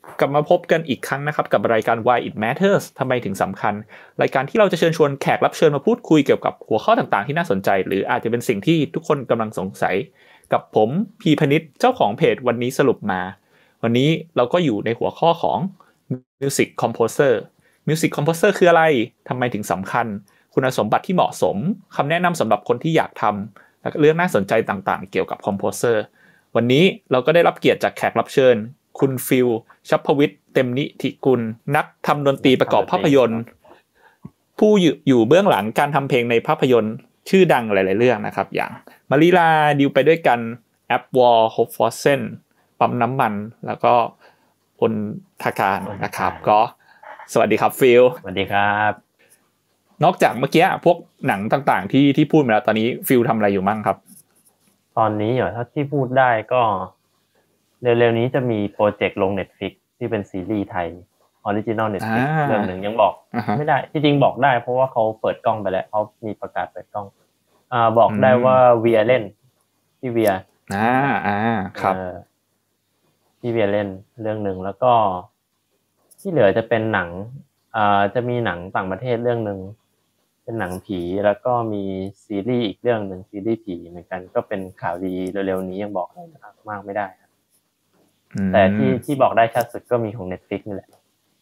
กลับมาพบกันอีกครั้งนะครับกับรายการ Why It Matters ทำไมถึงสำคัญรายการที่เราจะเชิญชวนแขกรับเชิญมาพูดคุยเกี่ยวกับหัวข้อต่างๆที่น่าสนใจหรืออาจจะเป็นสิ่งที่ทุกคนกำลังสงสัยกับผมพีพนิชเจ้าของเพจวันนี้สรุปมาวันนี้เราก็อยู่ในหัวข้อของ Music Composer Music Composer คืออะไรทำไมถึงสำคัญคุณสมบัติที่เหมาะสมคำแนะนำสำหรับคนที่อยากทำและเรื่องน่าสนใจต่างๆเกี่ยวกับ Composer วันนี้เราก็ได้รับเกียรติจากแขกรับเชิญคุณฟิลชัพพวิทย์เต็มนิธิกุลนักทำดนตรีประกอบภาพยนตร์ผู้อยู่เบื้องหลังการทำเพลงในภาพยนตร์ชื่อดังหลายๆเรื่องนะครับอย่างมาริลาดิวไปด้วยกันแอปวอลโฮปฟอร์เซนปั๊มน้ำมันแล้วก็อนทาการนะครับก็สวัสดีครับฟิลสวัสดีครับนอกจากเมื่อกี้พวกหนังต่างๆที่พูดมาแล้วตอนนี้ฟิลทำอะไรอยู่มั่งครับตอนนี้ถ้าที่พูดได้ก็เร็วๆนี้จะมีโปรเจกต์ลง Netflix ที่เป็นซีรีส์ไทย Original Netflix เรื่องหนึ่งยังบอกไม่ได้ที่จริงบอกได้เพราะว่าเขาเปิดกล้องไปแล้วเขามีประกาศเปิดกล้องบอกได้ว่าเวียเล่นพี่เวียครับพี่เวียเล่นเรื่องหนึ่งแล้วก็ที่เหลือจะเป็นหนังจะมีหนังต่างประเทศเรื่องนึงเป็นหนังผีแล้วก็มีซีรีส์อีกเรื่องนึงซีรีส์ผีเหมือนกันก็เป็นข่าวดีเร็วๆนี้ยังบอกอะไรมากไม่ได้แต่ที่บอกได้ชัดสุดก็มีของ Netflix นี่แหละ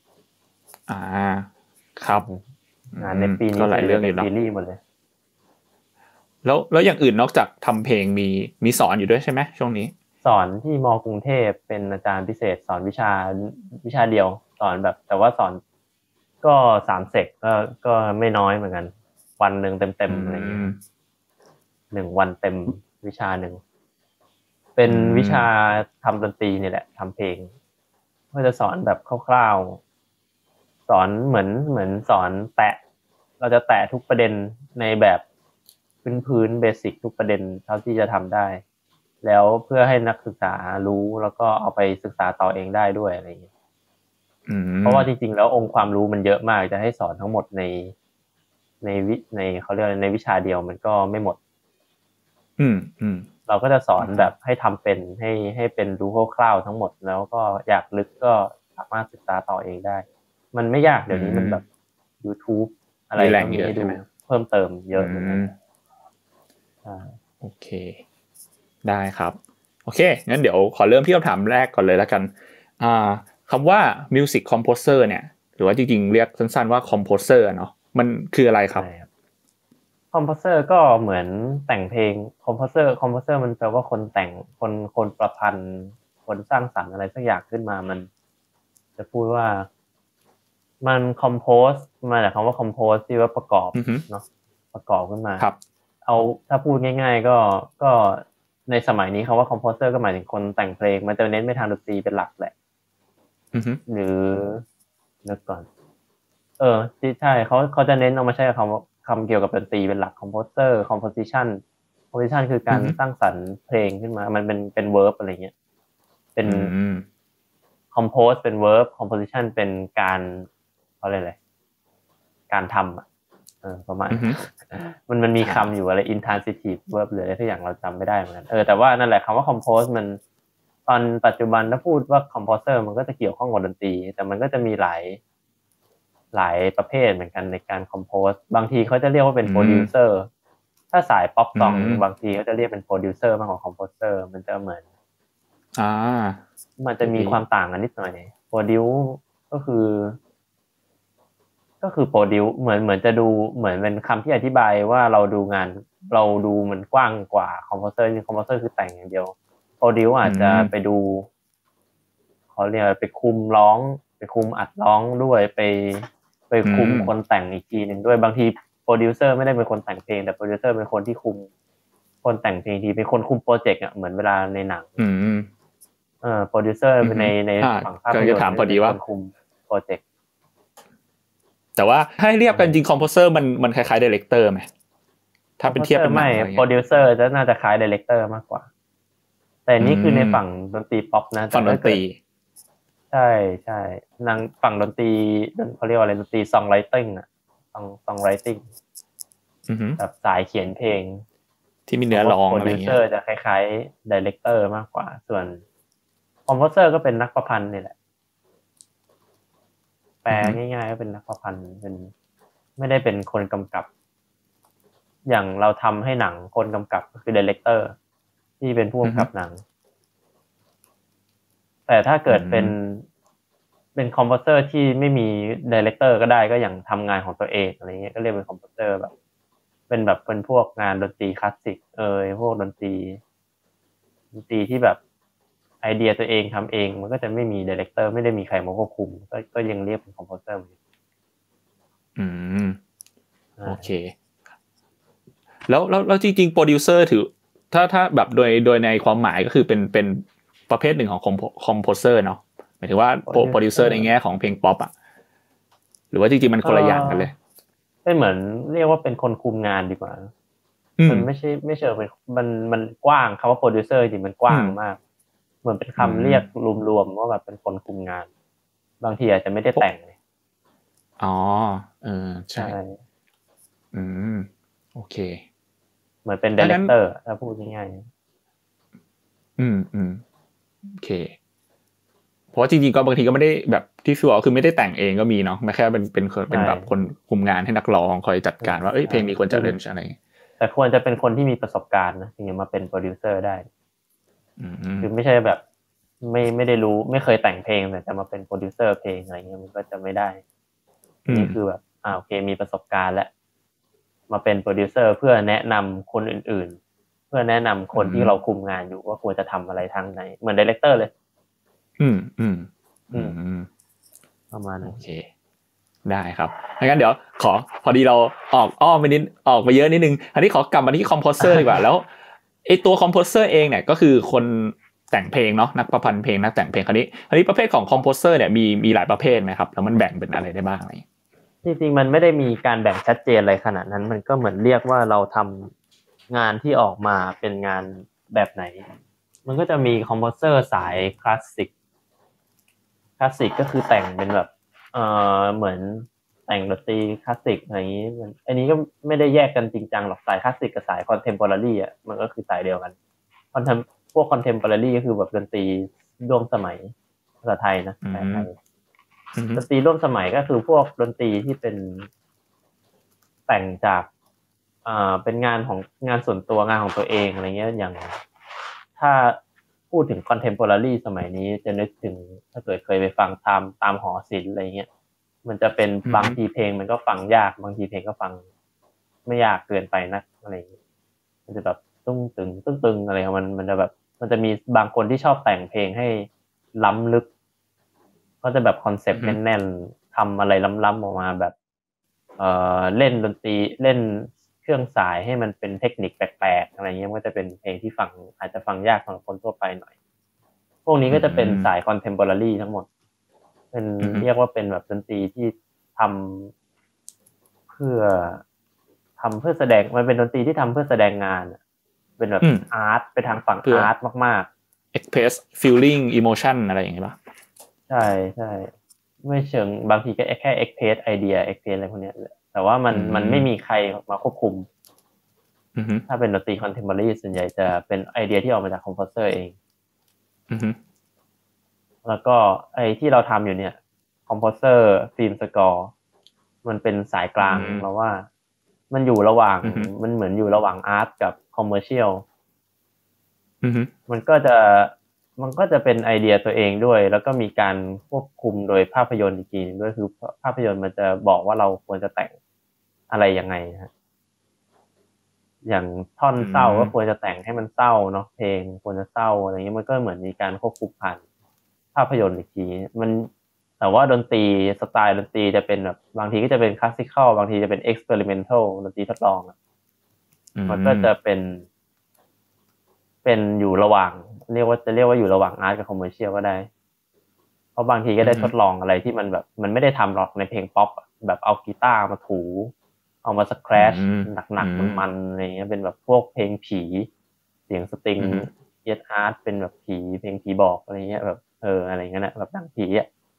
ครับในปีนี้ก็หลายเรื่องอยู่ซีรีส์หมดเลยแล้วอย่างอื่นนอกจากทำเพลงมีสอนอยู่ด้วยใช่ไหมช่วงนี้สอนที่ม.กรุงเทพเป็นอาจารย์พิเศษสอนวิชาเดียวสอนแบบแต่ว่าสอนก็3เซกก็ไม่น้อยเหมือนกันวันนึงเต็มๆอะไรอย่างเงี้ย1วันเต็มวิชานึงเป็นวิชาทำดนตรีนี่แหละทำเพลงก็จะสอนแบบคร่าวๆสอนเหมือนสอนแตะเราจะแตะทุกประเด็นในแบบพื้นเบสิกทุกประเด็นเท่าที่จะทำได้แล้วเพื่อให้นักศึกษารู้แล้วก็เอาไปศึกษาต่อเองได้ด้วยอะไรอย่างเงี้ยเพราะว่าจริงๆแล้วองค์ความรู้มันเยอะมากจะให้สอนทั้งหมดในเขาเรียกในวิชาเดียวมันก็ไม่หมดเราก็จะสอนแบบให้ทำเป็นให้เป็นรู้คร่าวๆทั้งหมดแล้วก็อยากลึกก็สามารถศึกษาต่อเองได้มันไม่ยากเดี๋ยวนี้มันแบบ YouTube อะไรก็มีให้ดูเพิ่มเติมเยอะโอเคได้ครับโอเคงั้นเดี๋ยวขอเริ่มที่คำถามแรกก่อนเลยแล้วกันคำว่า Music Composer เนี่ยหรือว่าจริงๆเรียกสั้นๆว่า Composer เนาะมันคืออะไรครับ Composer ก็เหมือนแต่งเพลง Composer มันแปลว่าคนแต่งคนประพันธ์คนสร้างสรรค์อะไรสักอย่างขึ้นมามันจะพูดว่ามัน compose มาจากคำว่า compose ที่ว่าประกอบเนาะประกอบขึ้นมาเอาถ้าพูดง่ายๆก็ในสมัยนี้คำว่า composer ก็หมายถึงคนแต่งเพลงมันจะเน้นไปทางดนตรีเป็นหลักแหละหรือนึกก่อนใช่เขาจะเน้นเอามาใช้คำเกี่ยวกับดนตรีเป็นหลัก composer composition คือการสร้างสรรค์เพลงขึ้นมามันเป็น verb อะไรเงี้ยเป็น compose เป็น verb composition เป็นการเขาเรียกอะไรการทำประมาณมันมีคำอยู่อะไร intransitive verb หรืออะไรทุกอย่างเราจำไม่ได้เหมือนกันแต่ว่านั่นแหละคำว่า compose มันตอนปัจจุบันถ้าพูดว่า composer มันก็จะเกี่ยวข้องกับดนตรีแต่มันก็จะมีหลายประเภทเหมือนกันในการ compose บางทีเขาจะเรียกว่าเป็น producer ถ้าสายป๊อปซองบางทีเขาจะเรียกเป็น producer มากกว่า composer มันจะเหมือนมันจะมีความต่างกันนิดหน่อย produce ก็คือโปรดิวเหมือนจะดูเหมือนเป็นคำที่อธิบายว่าเราดูงานเราดูมันกว้างกว่าคอมโพเซอร์คอมโพเซอร์คือแต่งอย่างเดียวโปรดิวอาจจะไปดูเขาเรียกไปคุมร้องไปคุมอัดร้องด้วยไปคุมคนแต่งอีกทีนึงด้วยบางทีโปรดิวเซอร์ไม่ได้เป็นคนแต่งเพลงแต่โปรดิวเซอร์เป็นคนที่คุมคนแต่งเพลงทีเป็นคนคุมโปรเจกต์เหมือนเวลาในหนังโปรดิวเซอร์ในฝั่งภาพยนตร์ถามพอดีว่าคุมโปรเจกต์แต่ว่าให้เรียกกันจริงคอมโพเซอร์มันคล้ายๆไดเรคเตอร์ไหมถ้าเป็นเทียบเป็นไม่โปรดิวเซอร์จะน่าจะคล้ายไดเรคเตอร์มากกว่าแต่นี่คือในฝั่งดนตรีป๊อปนะฝั่งดนตรีใช่นางฝั่งดนตรีเขาเรียกว่าอะไรดนตรีซองไรติ้งอ่ะซองไรติ้งแบบสายเขียนเพลงที่มีเนื้อร้องอะไรเงี้ยโปรดิวเซอร์จะคล้ายๆไดเรคเตอร์มากกว่าส่วนคอมโพเซอร์ก็เป็นนักประพันธ์นี่แหละแปลง่ายๆก็เป็นนักประพันธ์เป็นไม่ได้เป็นคนกำกับอย่างเราทำให้หนังคนกำกับก็คือไดเรคเตอร์ที่เป็นผู้กำกับหนังแต่ถ้าเกิดเป็นคอมโพเซอร์ที่ไม่มีไดเรคเตอร์ก็ได้ก็อย่างทำงานของตัวเองอะไรเงี้ยก็เรียกเป็นคอมโพเซอร์แบบเป็นพวกงานดนตรีคลาสสิกพวกดนตรีที่แบบไอเดียตัวเองทำเองมันก็จะไม่มีไดเรคเตอร์ไม่ได้มีใครมาควบคุมก็ยังเรียกเป็นคอมโพเซอร์โอเคแล้วจริงๆโปรดิวเซอร์ถือถ้าแบบโดยในความหมายก็คือเป็นประเภทหนึ่งของคอมโพเซอร์เนาะหมายถึงว่าโปรดิวเซอร์ในแง่ของเพลงป๊อปอ่ะหรือว่าจริงๆมันคนละอย่างกันเลยเป็นเหมือนเรียกว่าเป็นคนคุมงานดีกว่ามันไม่เชิงเป็นมันกว้างคำว่าโปรดิวเซอร์จริงมันกว้างมากเหมือนเป็นคำเรียกรวมๆว่าแบบเป็นคนคุมงานบางทีอาจจะไม่ได้แต่งเลยใช่โอเคเหมือนเป็นไดเรคเตอร์ถ้าพูดง่ายๆโอเคเพราะจริงๆก็บางทีก็ไม่ได้แบบที่ฟิวคือไม่ได้แต่งเองก็มีเนาะไม่แค่เป็นแบบคนคุมงานให้นักร้องคอยจัดการว่าเพลงนี้ควรจะเล่นอะไรแต่ควรจะเป็นคนที่มีประสบการณ์นะถึงจะมาเป็นโปรดิวเซอร์ได้คือไม่ใช่แบบไม่ได้รู้ไม่เคยแต่งเพลงแต่จะมาเป็นโปรดิวเซอร์เพลงอะไรเงี้ยมันก็จะไม่ได้นี่คือแบบโอเคมีประสบการณ์แล้วมาเป็นโปรดิวเซอร์เพื่อแนะนำคนอื่นๆเพื่อแนะนำคนที่เราคุมงานอยู่ว่าควรจะทำอะไรทางไหนเหมือนไดเรคเตอร์เลยประมาณนั้นโอเคได้ครับงั้นเดี๋ยวพอดีเราออกอ้อมไปเยอะนิดนึงอันนี้ขอกลับมาที่คอมโพเซอร์ดีกว่าแล้วไอตัวคอมโพเซอร์เองเนี่ยก็คือคนแต่งเพลงเนาะนักประพันธ์เพลงนักแต่งเพลงคราวนี้ประเภทของคอมโพเซอร์เนี่ยมีหลายประเภทไหมครับแล้วมันแบ่งเป็นอะไรได้บ้างอะไรจริงๆมันไม่ได้มีการแบ่งชัดเจนอะไรขนาดนั้นมันก็เหมือนเรียกว่าเราทำงานที่ออกมาเป็นงานแบบไหนมันก็จะมีคอมโพเซอร์สายคลาสสิกก็คือแต่งเป็นแบบเหมือนแต่งดนตรีคลาสสิกอะไรอย่างนี้อันนี้ก็ไม่ได้แยกกันจริงจังหรอกสายคลาสสิกกับสายคอนเทมพอรารีอ่ะมันก็คือสายเดียวกันพวกคอนเทมพอรารีก็คือแบบดนตรีร่วมสมัยภาษาไทยนะภาษาไทยดนตรีร่วมสมัยก็คือพวกดนตรีที่เป็นแต่งจากเป็นงานของงานส่วนตัวงานของตัวเองอะไรเงี้ยอย่างถ้าพูดถึงคอนเทมพอรารีสมัยนี้จะนึกถึงถ้าเกิดเคยไปฟังตามหอศิลป์อะไรเงี้ยมันจะเป็นบางทีเพลงมันก็ฟังยากบางทีเพลงก็ฟังไม่ยากเกินไปนักอะไรอย่างเงี้ยมันจะแบบตึ้งตึงอะไรของมันจะแบบมันจะมีบางคนที่ชอบแต่งเพลงให้ล้ำลึกก็จะแบบคอนเซปต์แน่นๆทำอะไรล้ำๆออกมาแบบเล่นดนตรีเล่นเครื่องสายให้มันเป็นเทคนิคแปลกๆอะไรเงี้ยมันก็จะเป็นเพลงที่ฟังอาจจะฟังยากสำหรับคนทั่วไปหน่อยพวกนี้ก็จะเป็นสายคอนเทมพอรารีทั้งหมดเป็นเรียกว่าเป็นแบบดนตรีที่ทำเพื่อแสดงมันเป็นดนตรีที่ทำเพื่อแสดงงานเป็นแบบอาร์ตไปทางฝั่งอาร์ตมากๆ express feeling emotion อะไรอย่างเงี้ยป่ะใช่ไม่เชิงบางทีก็แค่ express idea express อะไรพวกนี้แต่ว่ามันไม่มีใครมาควบคุมถ้าเป็นดนตรีคอนเทมพอรารีส่วนใหญ่จะเป็นไอเดียที่ออกมาจากคอมโพเซอร์เองแล้วก็ไอที่เราทำอยู่เนี่ยคอมโพเซอร์ฟิล์มสกอร์มันเป็นสายกลางเราว่ามันอยู่ระหว่างมันเหมือนอยู่ระหว่างอาร์ตกับคอมเมอร์เชียลมันก็จะเป็นไอเดียตัวเองด้วยแล้วก็มีการควบคุมโดยภาพยนตร์อีกทีนึงด้วยคือภาพยนตร์มันจะบอกว่าเราควรจะแต่งอะไรยังไงฮะอย่างท่อนเศร้าก็ควรจะแต่งให้มันเศร้าเนาะเพลงควรจะเศร้าอะไรเงี้ยมันก็เหมือนมีการควบคุมผ่านภาพยนตร์อีกทีมันแต่ว่าดนตรีสไตล์ดนตรีจะเป็นแบบบางทีก็จะเป็นคลาสสิคอลบางทีจะเป็นเอ็กซ์เพร์เมนทัลดนตรีทดลองมันก็จะเป็นอยู่ระหว่างเรียกว่าอยู่ระหว่างอาร์ตกับคอมเมอร์เชียลก็ได้เพราะบางทีก็ได้ทดลองอะไรที่มันแบบมันไม่ได้ทำหรอกในเพลงป๊อปแบบเอากีตาร์มาถูเอามาสแครชหนักๆมันๆอะไรเงี้ยเป็นแบบพวกเพลงผีเสียงสตริงเอสอาร์ตเป็นแบบผีเพลงผีบอกอะไรเงี้ยแบบอะไรเงี้ยนะแบบหนังผี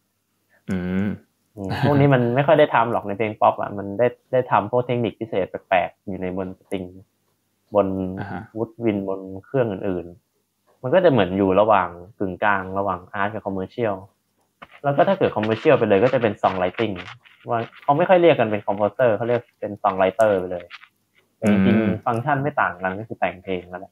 พวกนี้มันไม่ค่อยได้ทำหรอกในเพลงป๊อปมันได้ทำพวกเทคนิคพิเศษแปลกๆอยู่ในบนสตริงบนวูดวินบนเครื่องอื่นๆมันก็จะเหมือนอยู่ระหว่างกึ่งกลางระหว่างอาร์ตกับคอมเมอร์เชียลแล้วก็ถ้าเกิดคอมเมอร์เชียลไปเลยก็จะเป็นซองไรติ้งว่าเขาไม่ค่อยเรียกกันเป็นคอมโพเซอร์เขาเรียกเป็นซองไรเตอร์ไปเลยแต่จริงๆฟังก์ชันไม่ต่างกันก็คือแต่งเพลงนั่นแหละ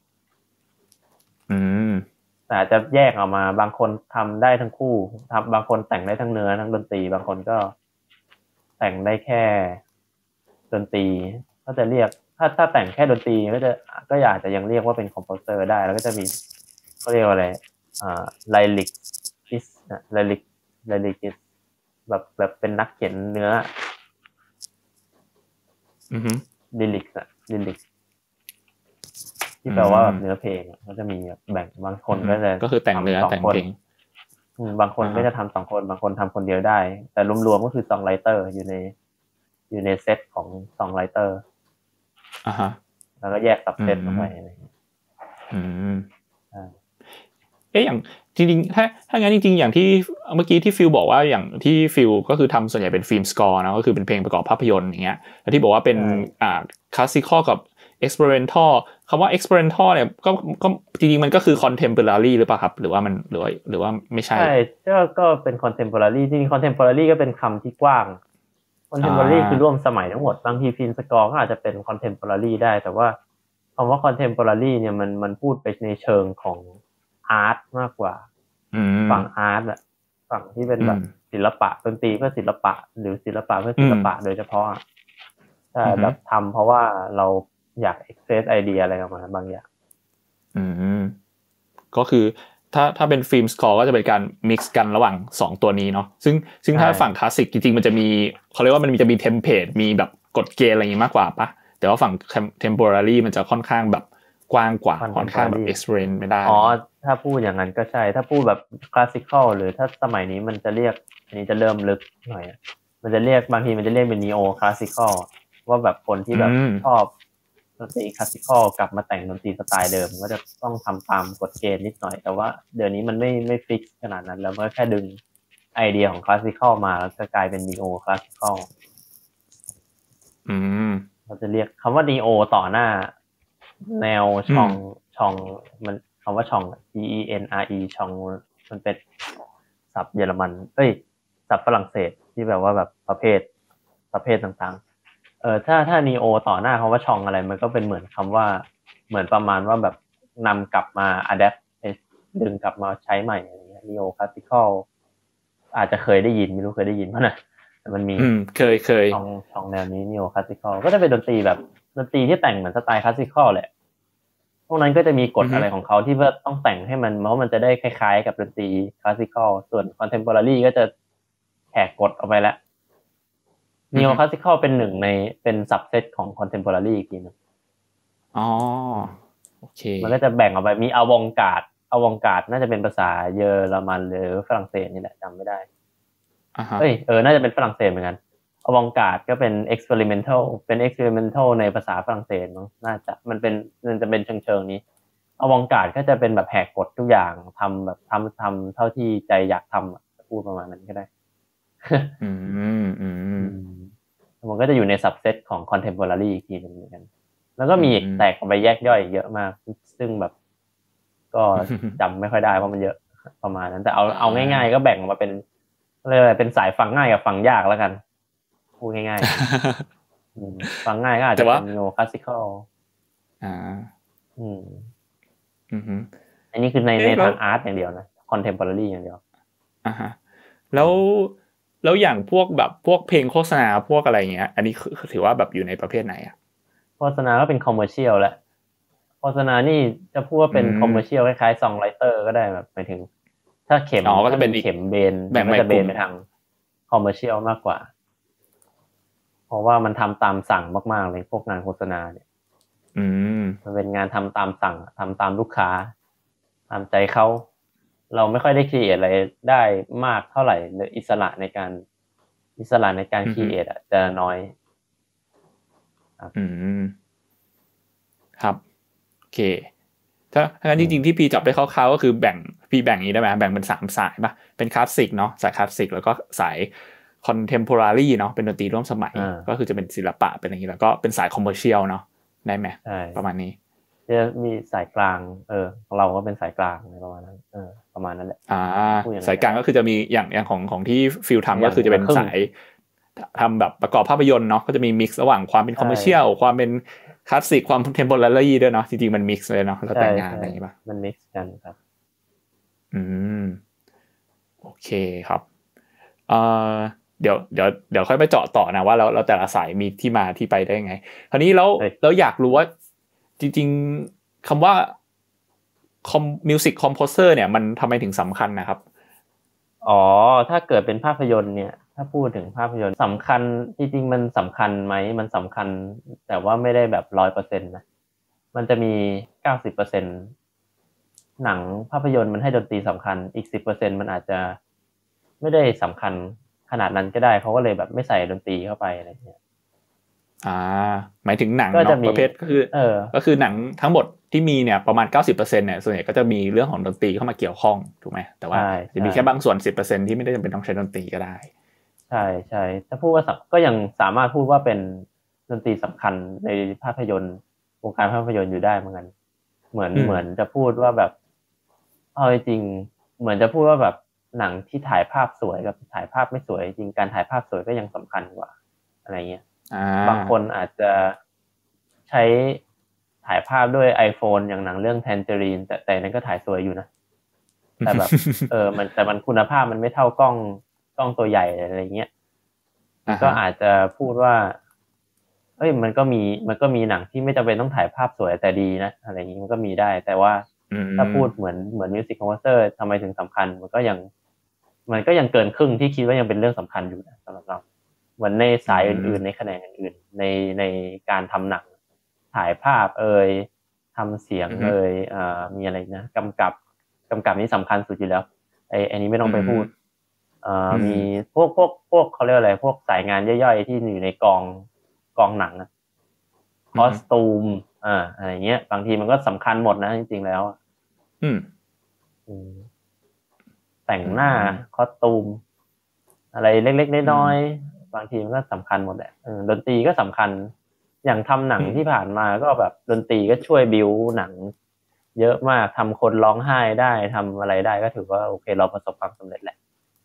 แต่อาจจะแยกออกมาบางคนทำได้ทั้งคู่บางคนแต่งได้ทั้งเนื้อทั้งดนตรีบางคนก็แต่งได้แค่ดนตรีก็จะเรียกถ้าแต่งแค่ดนตรีก็อาจจะยังเรียกว่าเป็นคอมโพเซอร์ได้แล้วก็จะมีเขาเรียกว่าอะไรไลลิกอิสไลลิกอิสแบบเป็นนักเขียนเนื้อลิลิกที่แปลว่าแบบเนื้อเพลงก็จะมีแบ่งบางคนก็คือแต่งเนื้อแต่งเพลงบางคนก็จะทำ2 คนบางคนทำคนเดียวได้แต่รวมๆก็คือซองไรเตอร์อยู่ในเซตของซองไรเตอร์แล้วก็แยกสับเซตออกไปอะไรอย่างเงี้ยอย่างจริงๆถ้างั้นจริงๆอย่างที่เมื่อกี้ที่ฟิลบอกว่าอย่างที่ฟิลก็คือทำส่วนใหญ่เป็นฟิล์มสกอร์นะก็คือเป็นเพลงประกอบภาพยนตร์อย่างเงี้ยแล้วที่บอกว่าเป็นคลาสสิคอลกับ experimental คำว่า experimental เนี่ยก็จริงๆมันก็คือ contemporary หรือเปล่าครับหรือว่าไม่ใช่ใช่ก็เป็น contemporary จริงๆ contemporary ก็เป็นคำที่กว้าง contemporary คือร่วมสมัยทั้งหมดบางทีฟิล์มสกอร์ก็อาจจะเป็น contemporary ได้แต่ว่าคำว่า contemporary เนี่ยมันพูดไปในเชิงของอาร์ตมากกว่าฝั่งอาร์ตอะฝั่งที่เป็นแบบศิลปะดนตรีเพื่อศิลปะหรือศิลปะเพื่อศิลปะโดยเฉพาะแต่แบบทำเพราะว่าเราอยาก express ไอเดียอะไรออกมาบางอย่างก็คือถ้าเป็นฟิล์มสกอร์ก็จะเป็นการ mix กันระหว่าง2ตัวนี้เนาะซึ่งถ้าฝั่งคลาสสิกจริงๆมันจะมีเขาเรียกว่ามันจะมีเทมเพลตมีแบบกฎเกณฑ์อะไรอย่างงี้มากกว่าปะแต่ว่าฝั่ง temporary มันจะค่อนข้างแบบกว้างกว่าค่อนข้างแบบ explain ไม่ได้ถ้าพูดอย่างนั้นก็ใช่ถ้าพูดแบบ classical หรือถ้าสมัยนี้มันจะเรียกอันนี้จะเริ่มลึกหน่อยมันจะเรียกบางทีมันจะเรียกเป็น neo classical ว่าแบบคนที่แบบชอบดนตรีคลาสสิคอลกลับมาแต่งดนตรีสไตล์เดิมก็จะต้องทำตามกฎเกณฑ์นิดหน่อยแต่ว่าเดี๋ยวนี้มันไม่ฟิกขนาดนั้นแล้วมันแค่ดึงไอเดียของคลาสสิคอลมาแล้วจะกลายเป็น neo classical เราจะเรียกคำว่า neo ต่อหน้าแนวช่องมันคำว่าช่อง GENRE ช่องมันเป็นศัพท์เยอรมันศัพท์ฝรั่งเศสที่แบบว่าแบบประเภทต่างๆถ้า neo ต่อหน้าคำว่าช่องอะไรมันก็เป็นเหมือนคำว่าเหมือนประมาณว่าแบบนำกลับมา adapt ดึงกลับมาใช้ใหม่อะไรเงี้ย neo classical อาจจะเคยได้ยินไม่รู้เคยได้ยินมั้ยนะแต่มันมีเคยช่องแนวนี้ neo classical ก็จะเป็นดนตรีแบบดนตรีที่แต่งเหมือนสไตล์ classical แหละพวกนั้นก็จะมีกฎอะไรของเขาที่ว่าต้องแต่งให้มันเพราะมันจะได้คล้ายๆกับดนตรี classical ส่วน contemporary ก็จะแหกกฎออกไปแล้ว neo classical เป็น subset ของ contemporary อีกทีนึงโอเคมันก็จะแบ่งออกไปมีอวองการ์ดน่าจะเป็นภาษาเยอรมันหรือฝรั่งเศสนี่แหละจำไม่ได้น่าจะเป็นฝรั่งเศสเหมือนกันอวองการ์ดก็เป็น experimental ในภาษาฝรั่งเศสมั้งน่าจะมันจะเป็นเชิงนี้อวองการ์ดก็จะเป็นแบบแหกกฎทุกอย่างทำแบบทำเท่าที่ใจอยากทำพูดประมาณนั้นก็ได้มันก็จะอยู่ใน subset ของ contemporary อีกทีนึงเหมือนกันแล้วก็มีแตกออกไปแยกย่อยเยอะมากซึ่งแบบก็จำไม่ค่อยได้เพราะมันเยอะประมาณนั้นแต่เอาง่ายๆก็แบ่งออกมาเป็นอะไรเป็นสายฟังง่ายกับฟังยากแล้วกันพูดง่ายๆฟังง่ายก็อาจจะเป็น neo classical อันนี้คือในทางอาร์ตอย่างเดียวนะ contemporary อย่างเดียวแล้วอย่างพวกแบบพวกเพลงโฆษณาพวกอะไรเงี้ยอันนี้ถือว่าแบบอยู่ในประเภทไหนอ่ะโฆษณาก็เป็น commercial แหละโฆษณานี่จะพูดว่าเป็น commercial คล้ายๆ songwriter ก็ได้แบบหมายถึงถ้าเข็มก็จะเป็นเข็มเบนมันจะเบนไปทาง commercial มากกว่าเพราะว่ามันทำตามสั่งมากๆเลยพวกงานโฆษณาเนี่ยมันเป็นงานทำตามสั่งทำตามลูกค้าตามใจเขาเราไม่ค่อยได้ครีเอทอะไรได้มากเท่าไหร่หรืออิสระในการครีเอทจะน้อยครับโอเคถ้างั้นจริงๆที่พี่จับได้คร่าวๆก็คือแบ่งอย่างนี้ได้ไหมแบ่งเป็น3สายป่ะเป็นคลาสสิกเนาะสายคลาสสิกแล้วก็สายคอนเทมโพรารีเนาะเป็นดนตรีร่วมสมัยก็คือจะเป็นศิลปะเป็นอย่างนี้แล้วก็เป็นสายคอมเมอร์เชียลเนาะได้ไหมประมาณนี้จะมีสายกลางของเราก็เป็นสายกลางประมาณนั้นประมาณนั้นแหละสายกลางก็คือจะมีอย่างของที่ฟิลทำก็คือจะเป็นสายทำแบบประกอบภาพยนตร์เนาะก็จะมีมิกซ์ระหว่างความเป็นคอมเมอร์เชียลความเป็นคลาสสิกความเทมโพรารีด้วยเนาะจริงๆมันมิกซ์เลยเนาะแล้วแต่งานอะไรอย่างงี้ป่ะมันมิกซ์กันครับโอเคครับเดี๋ยวค่อยไปเจาะต่อนะว่าเราแต่ละสายมีที่มาที่ไปได้ไงคราวนี้แล้วอยากรู้ว่าจริงๆคำว่ามิวสิกคอมโพเซอร์เนี่ยมันทำไมถึงสำคัญนะครับถ้าเกิดเป็นภาพยนตร์เนี่ยถ้าพูดถึงภาพยนตร์สำคัญจริงๆมันสำคัญไหมมันสำคัญแต่ว่าไม่ได้แบบ100%นะมันจะมี90%หนังภาพยนตร์มันให้ดนตรีสำคัญอีก10%มันอาจจะไม่ได้สำคัญขนาดนั้นก็ได้เขาก็เลยแบบไม่ใส่ดนตรีเข้าไปอะไรเงี้ยหมายถึงหนังเนาะประเภทก็คือหนังทั้งหมดที่มีเนี่ยประมาณ 90% เนี่ยส่วนใหญ่ก็จะมีเรื่องของดนตรีเข้ามาเกี่ยวข้องถูกไหมแต่ว่าจะมีแค่บางส่วน 10% ที่ไม่ได้จำเป็นต้องใช้ดนตรีก็ได้ใช่ถ้าพูดว่าก็ยังสามารถพูดว่าเป็นดนตรีสำคัญในภาพยนตร์วงการภาพยนตร์อยู่ได้เหมือนกันเหมือนจะพูดว่าแบบจริงเหมือนจะพูดว่าแบบหนังที่ถ่ายภาพสวยกับถ่ายภาพไม่สวยจริงการถ่ายภาพสวยก็ยังสำคัญกว่าอะไรเงี้ยบางคนอาจจะใช้ถ่ายภาพด้วย iPhone อย่างหนังเรื่อง Tangerine แต่นั้นก็ถ่ายสวยอยู่นะแต่แบบมันคุณภาพมันไม่เท่ากล้องตัวใหญ่อะไรเงี้ยก็อาจจะพูดว่ามันก็มีหนังที่ไม่จำเป็นต้องถ่ายภาพสวยแต่ดีนะอะไรอย่างนี้มันก็มีได้แต่ว่าถ้าพูดเหมือนมิวสิกคอมโพเซอร์ทำไมถึงสำคัญมันก็ยังเกินครึ่งที่คิดว่ายังเป็นเรื่องสำคัญอยู่นะสำหรับเราเหมือนในสายอื่นๆในแขนงอื่นๆในการทำหนังถ่ายภาพทำเสียงมีอะไรนะกำกับนี่สำคัญสุดอยู่แล้วไอ้นี้ไม่ต้องไปพูดมีพวกเขาเรียกอะไรพวกสายงานย่อยๆที่อยู่ในกองหนังคอสตูมอะไรเงี้ยบางทีมันก็สำคัญหมดนะจริงๆแล้วแต่งหน้าคอสตูมอะไรเล็กๆน้อยๆบางทีมันก็สำคัญหมดแหละดนตรีก็สำคัญอย่างทำหนังที่ผ่านมาก็แบบดนตรีก็ช่วยบิวหนังเยอะมากทำคนร้องไห้ได้ทำอะไรได้ก็ถือว่าโอเคเราประสบความสำเร็จแหละ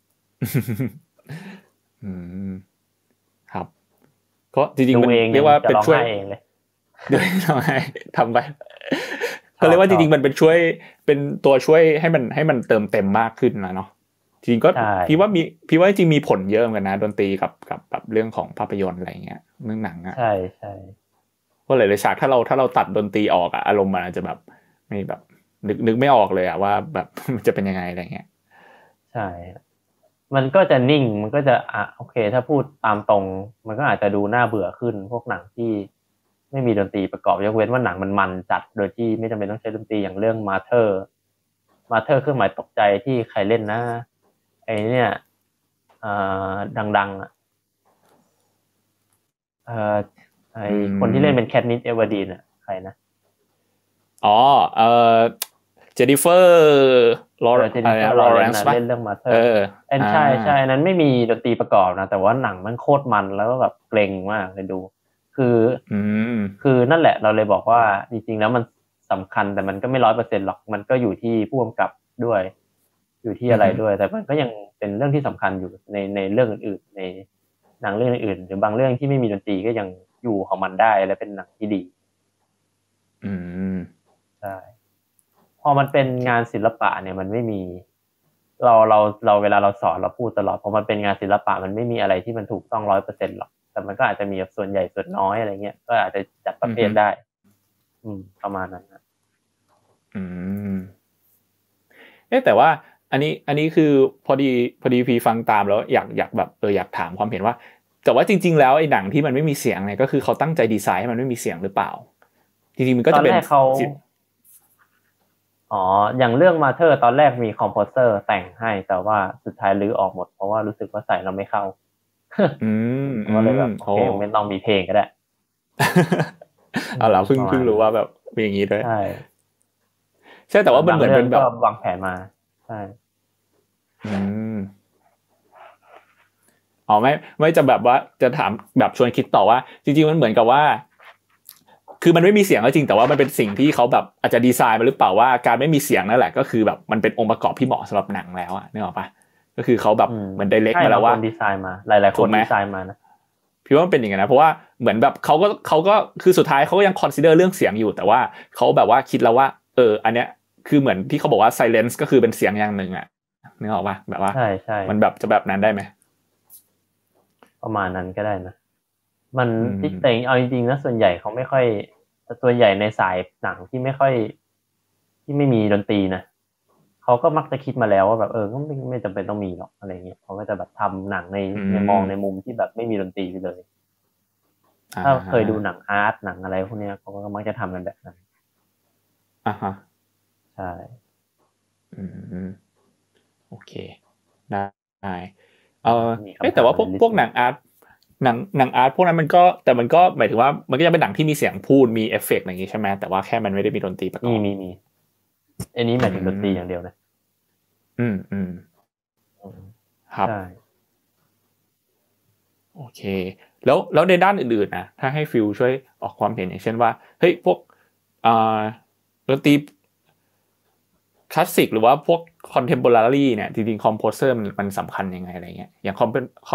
ครับก็จริงๆมันเรียกว่าเป็นช่วยเองเลยด้วยทำไมทำไปก็เรียกว่าจริงๆมันเป็นช่วยเป็นตัวช่วยให้มันเติมเต็มมากขึ้นนะเนาะจริงก็พี่ว่าจริงมีผลเยอะเหมือนกันนะดนตรีกับแบบเรื่องของภาพยนตร์อะไรเงี้ยเรื่องหนังอ่ะใช่เพราะหลายๆฉากถ้าเราตัดดนตรีออกอ่ะอารมณ์มันอาจจะแบบไม่แบบนึกไม่ออกเลยอ่ะว่าแบบมันจะเป็นยังไงอะไรเงี้ยใช่มันก็จะนิ่งมันก็จะโอเคถ้าพูดตามตรงมันก็อาจจะดูน่าเบื่อขึ้นพวกหนังที่ไม่มีดนตรีประกอบยกเว้นว่าหนังมันจัดโดยที่ไม่จำเป็นต้องใช้ดนตรีอย่างเรื่องมาเธอร์เครื่องหมายตกใจที่ใครเล่นนะไอเนี่ยดังๆไอคนที่เล่นเป็นแคทนิสเอเวอร์ดีนใครนะเจนนิเฟอร์ลอเรนซ์เล่นเรื่องมาเธอร์ใช่นั้นไม่มีดนตรีประกอบนะแต่ว่าหนังมันโคตรมันแล้วก็แบบเกรงมากเลยดูคือนั่นแหละเราเลยบอกว่าจริงๆแล้วมันสำคัญแต่มันก็ไม่100%หรอกมันก็อยู่ที่ผู้กำกับด้วยอยู่ที่อะไรด้วยแต่มันก็ยังเป็นเรื่องที่สำคัญอยู่ในเรื่องอื่นๆในหนังเรื่องอื่นหรือบางเรื่องที่ไม่มีดนตรีก็ยังอยู่ของมันได้และเป็นหนังที่ดีใช่พอมันเป็นงานศิลปะเนี่ยมันไม่มีเราเวลาเราสอนเราพูดตลอดพอมันเป็นงานศิลปะมันไม่มีอะไรที่มันถูกต้อง100%หรอกแต่มันก็อาจจะมีส่วนใหญ่ส่วนน้อยอะไรเงี้ยก็อาจจะจัดประเภทได้ประมาณนั้นนะแต่ว่าอันนี้คือพอดีพี่ฟังตามแล้วอยากแบบอยากถามความเห็นว่าแต่ว่าจริงๆแล้วไอ้หนังที่มันไม่มีเสียงเนี่ยก็คือเขาตั้งใจดีไซน์ให้มันไม่มีเสียงหรือเปล่าจริงๆมันก็จะเป็นอย่างเรื่องมาเธอร์ตอนแรกมีคอมโพเซอร์แต่งให้แต่ว่าสุดท้ายรื้อออกหมดเพราะว่ารู้สึกว่าใส่เราไม่เข้าก็เลยแบบโอเคไม่ต้องมีเพลงก็ได้เอาล่ะเพิ่งรู้ว่าแบบมีอย่างนี้ด้วยใช่แต่ว่ามันเหมือนเป็นแบบวางแผนมาใช่ไม่จะแบบว่าจะถามแบบชวนคิดต่อว่าจริงๆมันเหมือนกับว่าคืคือมันไม่มีเสียงก็จริงแต่ว่ามันเป็นสิ่งที่เขาแบบอาจจะดีไซน์มาหรือเปล่าว่าการไม่มีเสียงนั่นแหละก็คือแบบมันเป็นองค์ประกอบที่เหมาะสำหรับหนังแล้วอะนึกออกปะก็คือเขาแบบเหมือนไดเรกมาแล้วว่าดีไซน์มาหลายๆคนดีไซน์มานะพี่ว่ามันเป็นอย่างนั้นนะเพราะว่าเหมือนแบบเขาก็คือสุดท้ายเขาก็ยังคอนซิเดอร์เรื่องเสียงอยู่แต่ว่าเขาแบบว่าคิดแล้วว่าอันเนี้ยคือเหมือนที่เขาบอกว่า silence ก็คือเป็นเสียงอย่างหนึ่งอะนึกออกปะแบบว่าใช่มันแบบจะแบบนั้นได้ไหมประมาณนั้นก็ได้นะมันแต่เอาจริงๆนะส่วนใหญ่เขาไม่ค่อยส่วนใหญ่ในสายหนังที่ไม่ค่อยที่ไม่มีดนตรีนะเขาก็มักจะคิดมาแล้วว่าแบบก็ไม่จำเป็นต้องมีหรอกอะไรเงี้ยเขาก็จะแบบทำหนังในมองในมุมที่แบบไม่มีดนตรีไปเลยถ้าเคยดูหนังอาร์ตหนังอะไรพวกนี้เขาก็มักจะทำกันแบบนั้นฮะใช่โอเคได้แต่ว่าพวกหนังอาร์ตหนังอาร์ตพวกนั้นมันก็แต่มันก็หมายถึงว่ามันก็ยังเป็นหนังที่มีเสียงพูดมีเอฟเฟกต์อะไรอย่างงี้ใช่ไหมแต่ว่าแค่มันไม่ได้มีดนตรีประกอบมีอันนี้หมายถึงดนตรีอย่างเดียวนะครับโอเคแล้วในด้านอื่นๆนะถ้าให้ฟิลช่วยออกความเห็นอย่างเช่นว่าเฮ้ยพวกดนตรีคลาสสิกหรือว่าพวกคอนเทมโพรารีเนี่ยจริงๆคอมโพเซอร์มันสำคัญยังไงอะไรเงี้ยอย่างค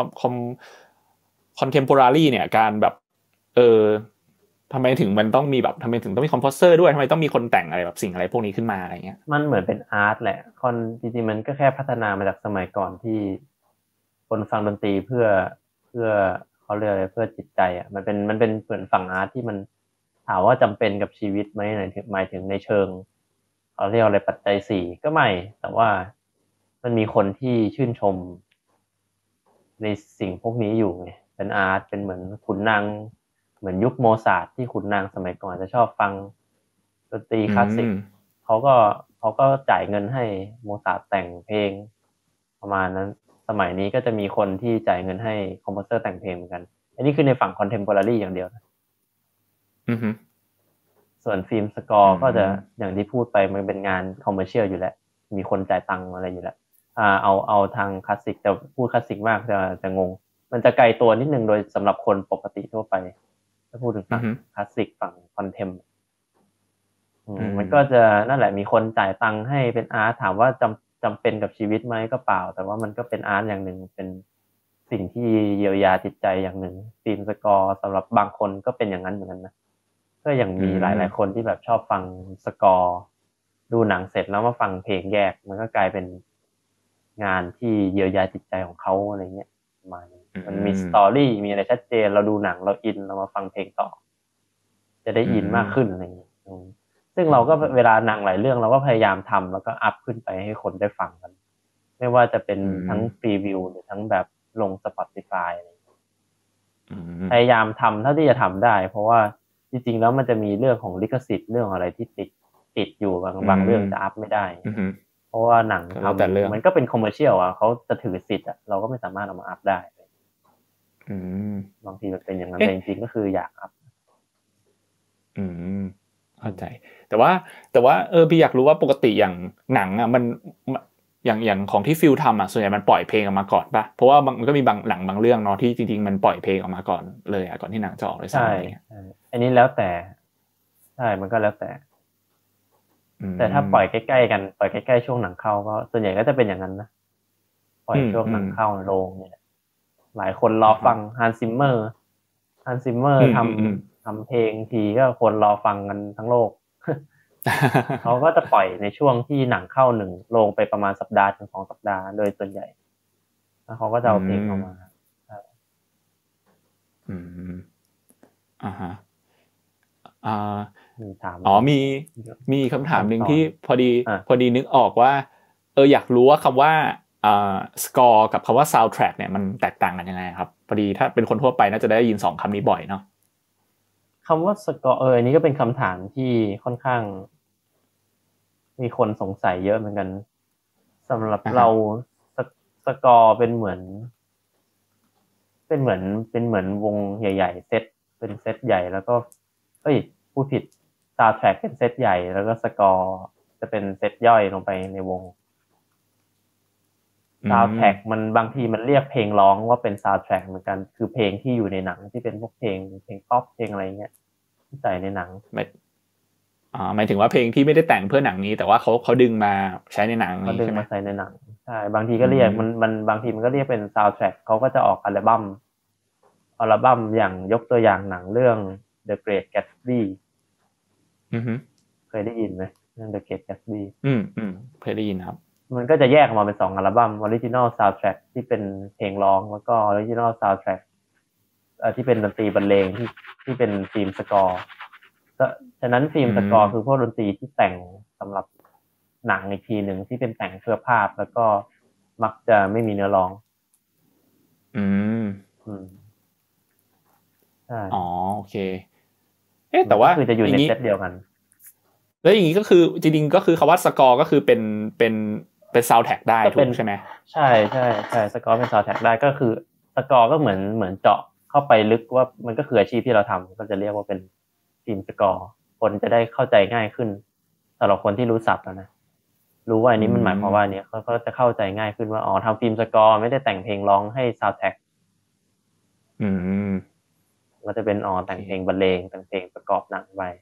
อนเทมโพรารีเนี่ยการแบบทำไมถึงมันต้องมีแบบทำไมถึงต้องมีคอมโพเซอร์ด้วยทำไมต้องมีคนแต่งอะไรแบบสิ่งอะไรพวกนี้ขึ้นมาอะไรเงี้ยมันเหมือนเป็นอาร์ตแหละจริงๆมันก็แค่พัฒนามาจากสมัยก่อนที่คนฟังดนตรีเพื่อเขาเรียกอะไรเพื่อจิตใจอ่ะมันเป็นเหมือนฝั่งอาร์ตที่มันถามว่าจำเป็นกับชีวิตไหมหมายถึงในเชิงเขาเรียกอะไรปัจจัยสี่ก็ไม่แต่ว่ามันมีคนที่ชื่นชมในสิ่งพวกนี้อยู่ไงเป็นอาร์ตเป็นเหมือนขุนนางเหมือนยุคโมซาร์ทที่ขุนนางสมัยก่อนจะชอบฟังดนตรีคลาสสิกเขาก็จ่ายเงินให้โมซาร์ทแต่งเพลงประมาณนั้นสมัยนี้ก็จะมีคนที่จ่ายเงินให้คอมโพเซอร์แต่งเพลงเหมือนกันอันนี้คือในฝั่งคอนเทมพอรารีอย่างเดียวนะส่วนฟิล์มสกอร์ก็จะอย่างที่พูดไปมันเป็นงานคอมเมอร์เชียลอยู่แล้วมีคนจ่ายตังค์อะไรอยู่แล้วเอาทางคลาสสิกจะพูดคลาสสิกมากจะงงมันจะไกลตัวนิดนึงโดยสำหรับคนปกติทั่วไปถ้าพูดถึงฝั่งคลาสสิกฝั่งคอนเทมมันก็จะนั่นแหละมีคนจ่ายตังค์ให้เป็นอาร์ตถามว่าจำเป็นกับชีวิตไหมก็เปล่าแต่ว่ามันก็เป็นอาร์ตอย่างหนึ่งเป็นสิ่งที่เยียวยาจิตใจอย่างหนึ่งฟิล์มสกอร์สำหรับบางคนก็เป็นอย่างนั้นเหมือนกันนะก็อย่างมีหลายๆคนที่แบบชอบฟังสกอร์ดูหนังเสร็จแล้วมาฟังเพลงแยกมันก็กลายเป็นงานที่เยียวยาจิตใจของเขาอะไรเงี้ยประมาณนี้มันมีสตอรี่มีอะไรชัดเจนเราดูหนังเราอินเรามาฟังเพลงต่อจะได้อินมากขึ้นอะไรเงี้ยซึ่งเราก็เวลาหนังหลายเรื่องเราก็พยายามทำแล้วก็อัพขึ้นไปให้คนได้ฟังกันไม่ว่าจะเป็นทั้งฟรีวิวหรือทั้งแบบลง Spotify อะไรพยายามทำเท่าที่จะทำได้เพราะว่าจริงๆแล้วมันจะมีเรื่องของลิขสิทธิ์เรื่องอะไรที่ติดอยู่บางเรื่องจะอัพไม่ได้เพราะว่าหนังทำมันก็เป็นคอมเมอร์เชียลอ่ะเขาจะถือสิทธิ์อ่ะเราก็ไม่สามารถเอามาอัพได้บางทีมันเป็นอย่างนั้นแต่จริงๆก็คืออยากอัพเข้าใจแต่ว่าพี่อยากรู้ว่าปกติอย่างหนังอ่ะมันอย่างของที่ฟิลทำอ่ะส่วนใหญ่มันปล่อยเพลงออกมาก่อนป่ะเพราะว่ามันก็มีหนังบางเรื่องเนาะที่จริงๆมันปล่อยเพลงออกมาก่อนเลยอ่ะก่อนที่หนังจะออกเลยใช่อันนี้แล้วแต่ใช่มันก็แล้วแต่ถ้าปล่อยใกล้ๆกันปล่อยใกล้ๆช่วงหนังเข้าก็ส่วนใหญ่ก็จะเป็นอย่างนั้นนะปล่อยช่วงหนังเข้าโรงเนี่ยหลายคนรอฟังฮันซิมเมอร์ทำเพลงทีก็คนรอฟังกันทั้งโลกเขาก็จะปล่อยในช่วงที่หนังเข้า1โรงไปประมาณสัปดาห์ถึง2 สัปดาห์โดยส่วนใหญ่แล้วเขาก็จะเอาเพลงออกมามีคำถามหนึ่งที่พอดีนึกออกว่าอยากรู้ว่าคำว่าสกอร์กับคำว่าซาวด์แทร็กเนี่ยมันแตกต่างกันยังไงครับพอดีถ้าเป็นคนทั่วไปน่าจะได้ยิน2คำนี้บ่อยเนาะคำว่าสกอร์อันนี้ก็เป็นคำถามที่ค่อนข้างมีคนสงสัยเยอะเหมือนกันสำหรับเราสกอร์เป็นเหมือนวงใหญ่ๆเป็นเซตใหญ่แล้วก็พูดผิดซาวด์แทร็กเป็นเซตใหญ่แล้วก็สกอร์จะเป็นเซตย่อยลงไปในวงซาวด์แทร็กมันบางทีมันเรียกเพลงร้องว่าเป็นซาวด์แทร็กเหมือนกันคือเพลงที่อยู่ในหนังที่เป็นพวกเพลงป๊อปเพลงอะไรเงี้ยใส่ในหนังหมายถึงว่าเพลงที่ไม่ได้แต่งเพื่อหนังนี้แต่ว่าเขาดึงมาใช้ในหนังเขานี้ดึงใช่ไหมมาใส่ในหนังใช่บางทีก็เรียกมันบางทีมันก็เรียกเป็นซาวด์แทร็กเขาก็จะออกอัลบั้มอย่างยกตัวอย่างหนังเรื่อง The Great Gatsby อือฮึเคยได้ยินไหมเรื่อง The Great Gatsby เคยได้ยินครับมันก็จะแยกออกมาเป็น2 อัลบั้ม Original Soundtrack ที่เป็นเพลงร้องแล้วก็ Original Soundtrack ที่เป็นดนตรีบรรเลงที่เป็นธีมสกอร์ก็ฉะนั้นธีมสกอร์คือพวกดนตรีที่แต่งสำหรับหนังอีกทีหนึ่งที่เป็นแต่งเพื่อภาพแล้วก็มักจะไม่มีเนื้อร้องอืมใช่อ๋อโอเคแต่ว่าคือจะอยู่ในเซตเดียวกันแล้วอย่างนี้ก็คือจริงๆก็คือคำว่าสกอร์ก็คือเป็นซาวด์แทร็กได้ถูกใช่ไหมใช่ใช่ใช่สกอร์เป็นซาวด์แทร็กได้ก็คือสกอร์ก็เหมือนเจาะเข้าไปลึกว่ามันก็คืออาชีพที่เราทำก็จะเรียกว่าเป็นทีมสกอร์คนจะได้เข้าใจง่ายขึ้นสำหรับคนที่รู้ศัพท์นะรู้ว่าอันนี้มันหมายความว่าเนี่ยเขาจะเข้าใจง่ายขึ้นว่าอ๋อทำฟิล์มสกอร์ไม่ได้แต่งเพลงร้องให้ซาวด์แทร็กก็จะเป็นแต่งเพลงบรรเลงแต่งเพลงประกอบหนังไป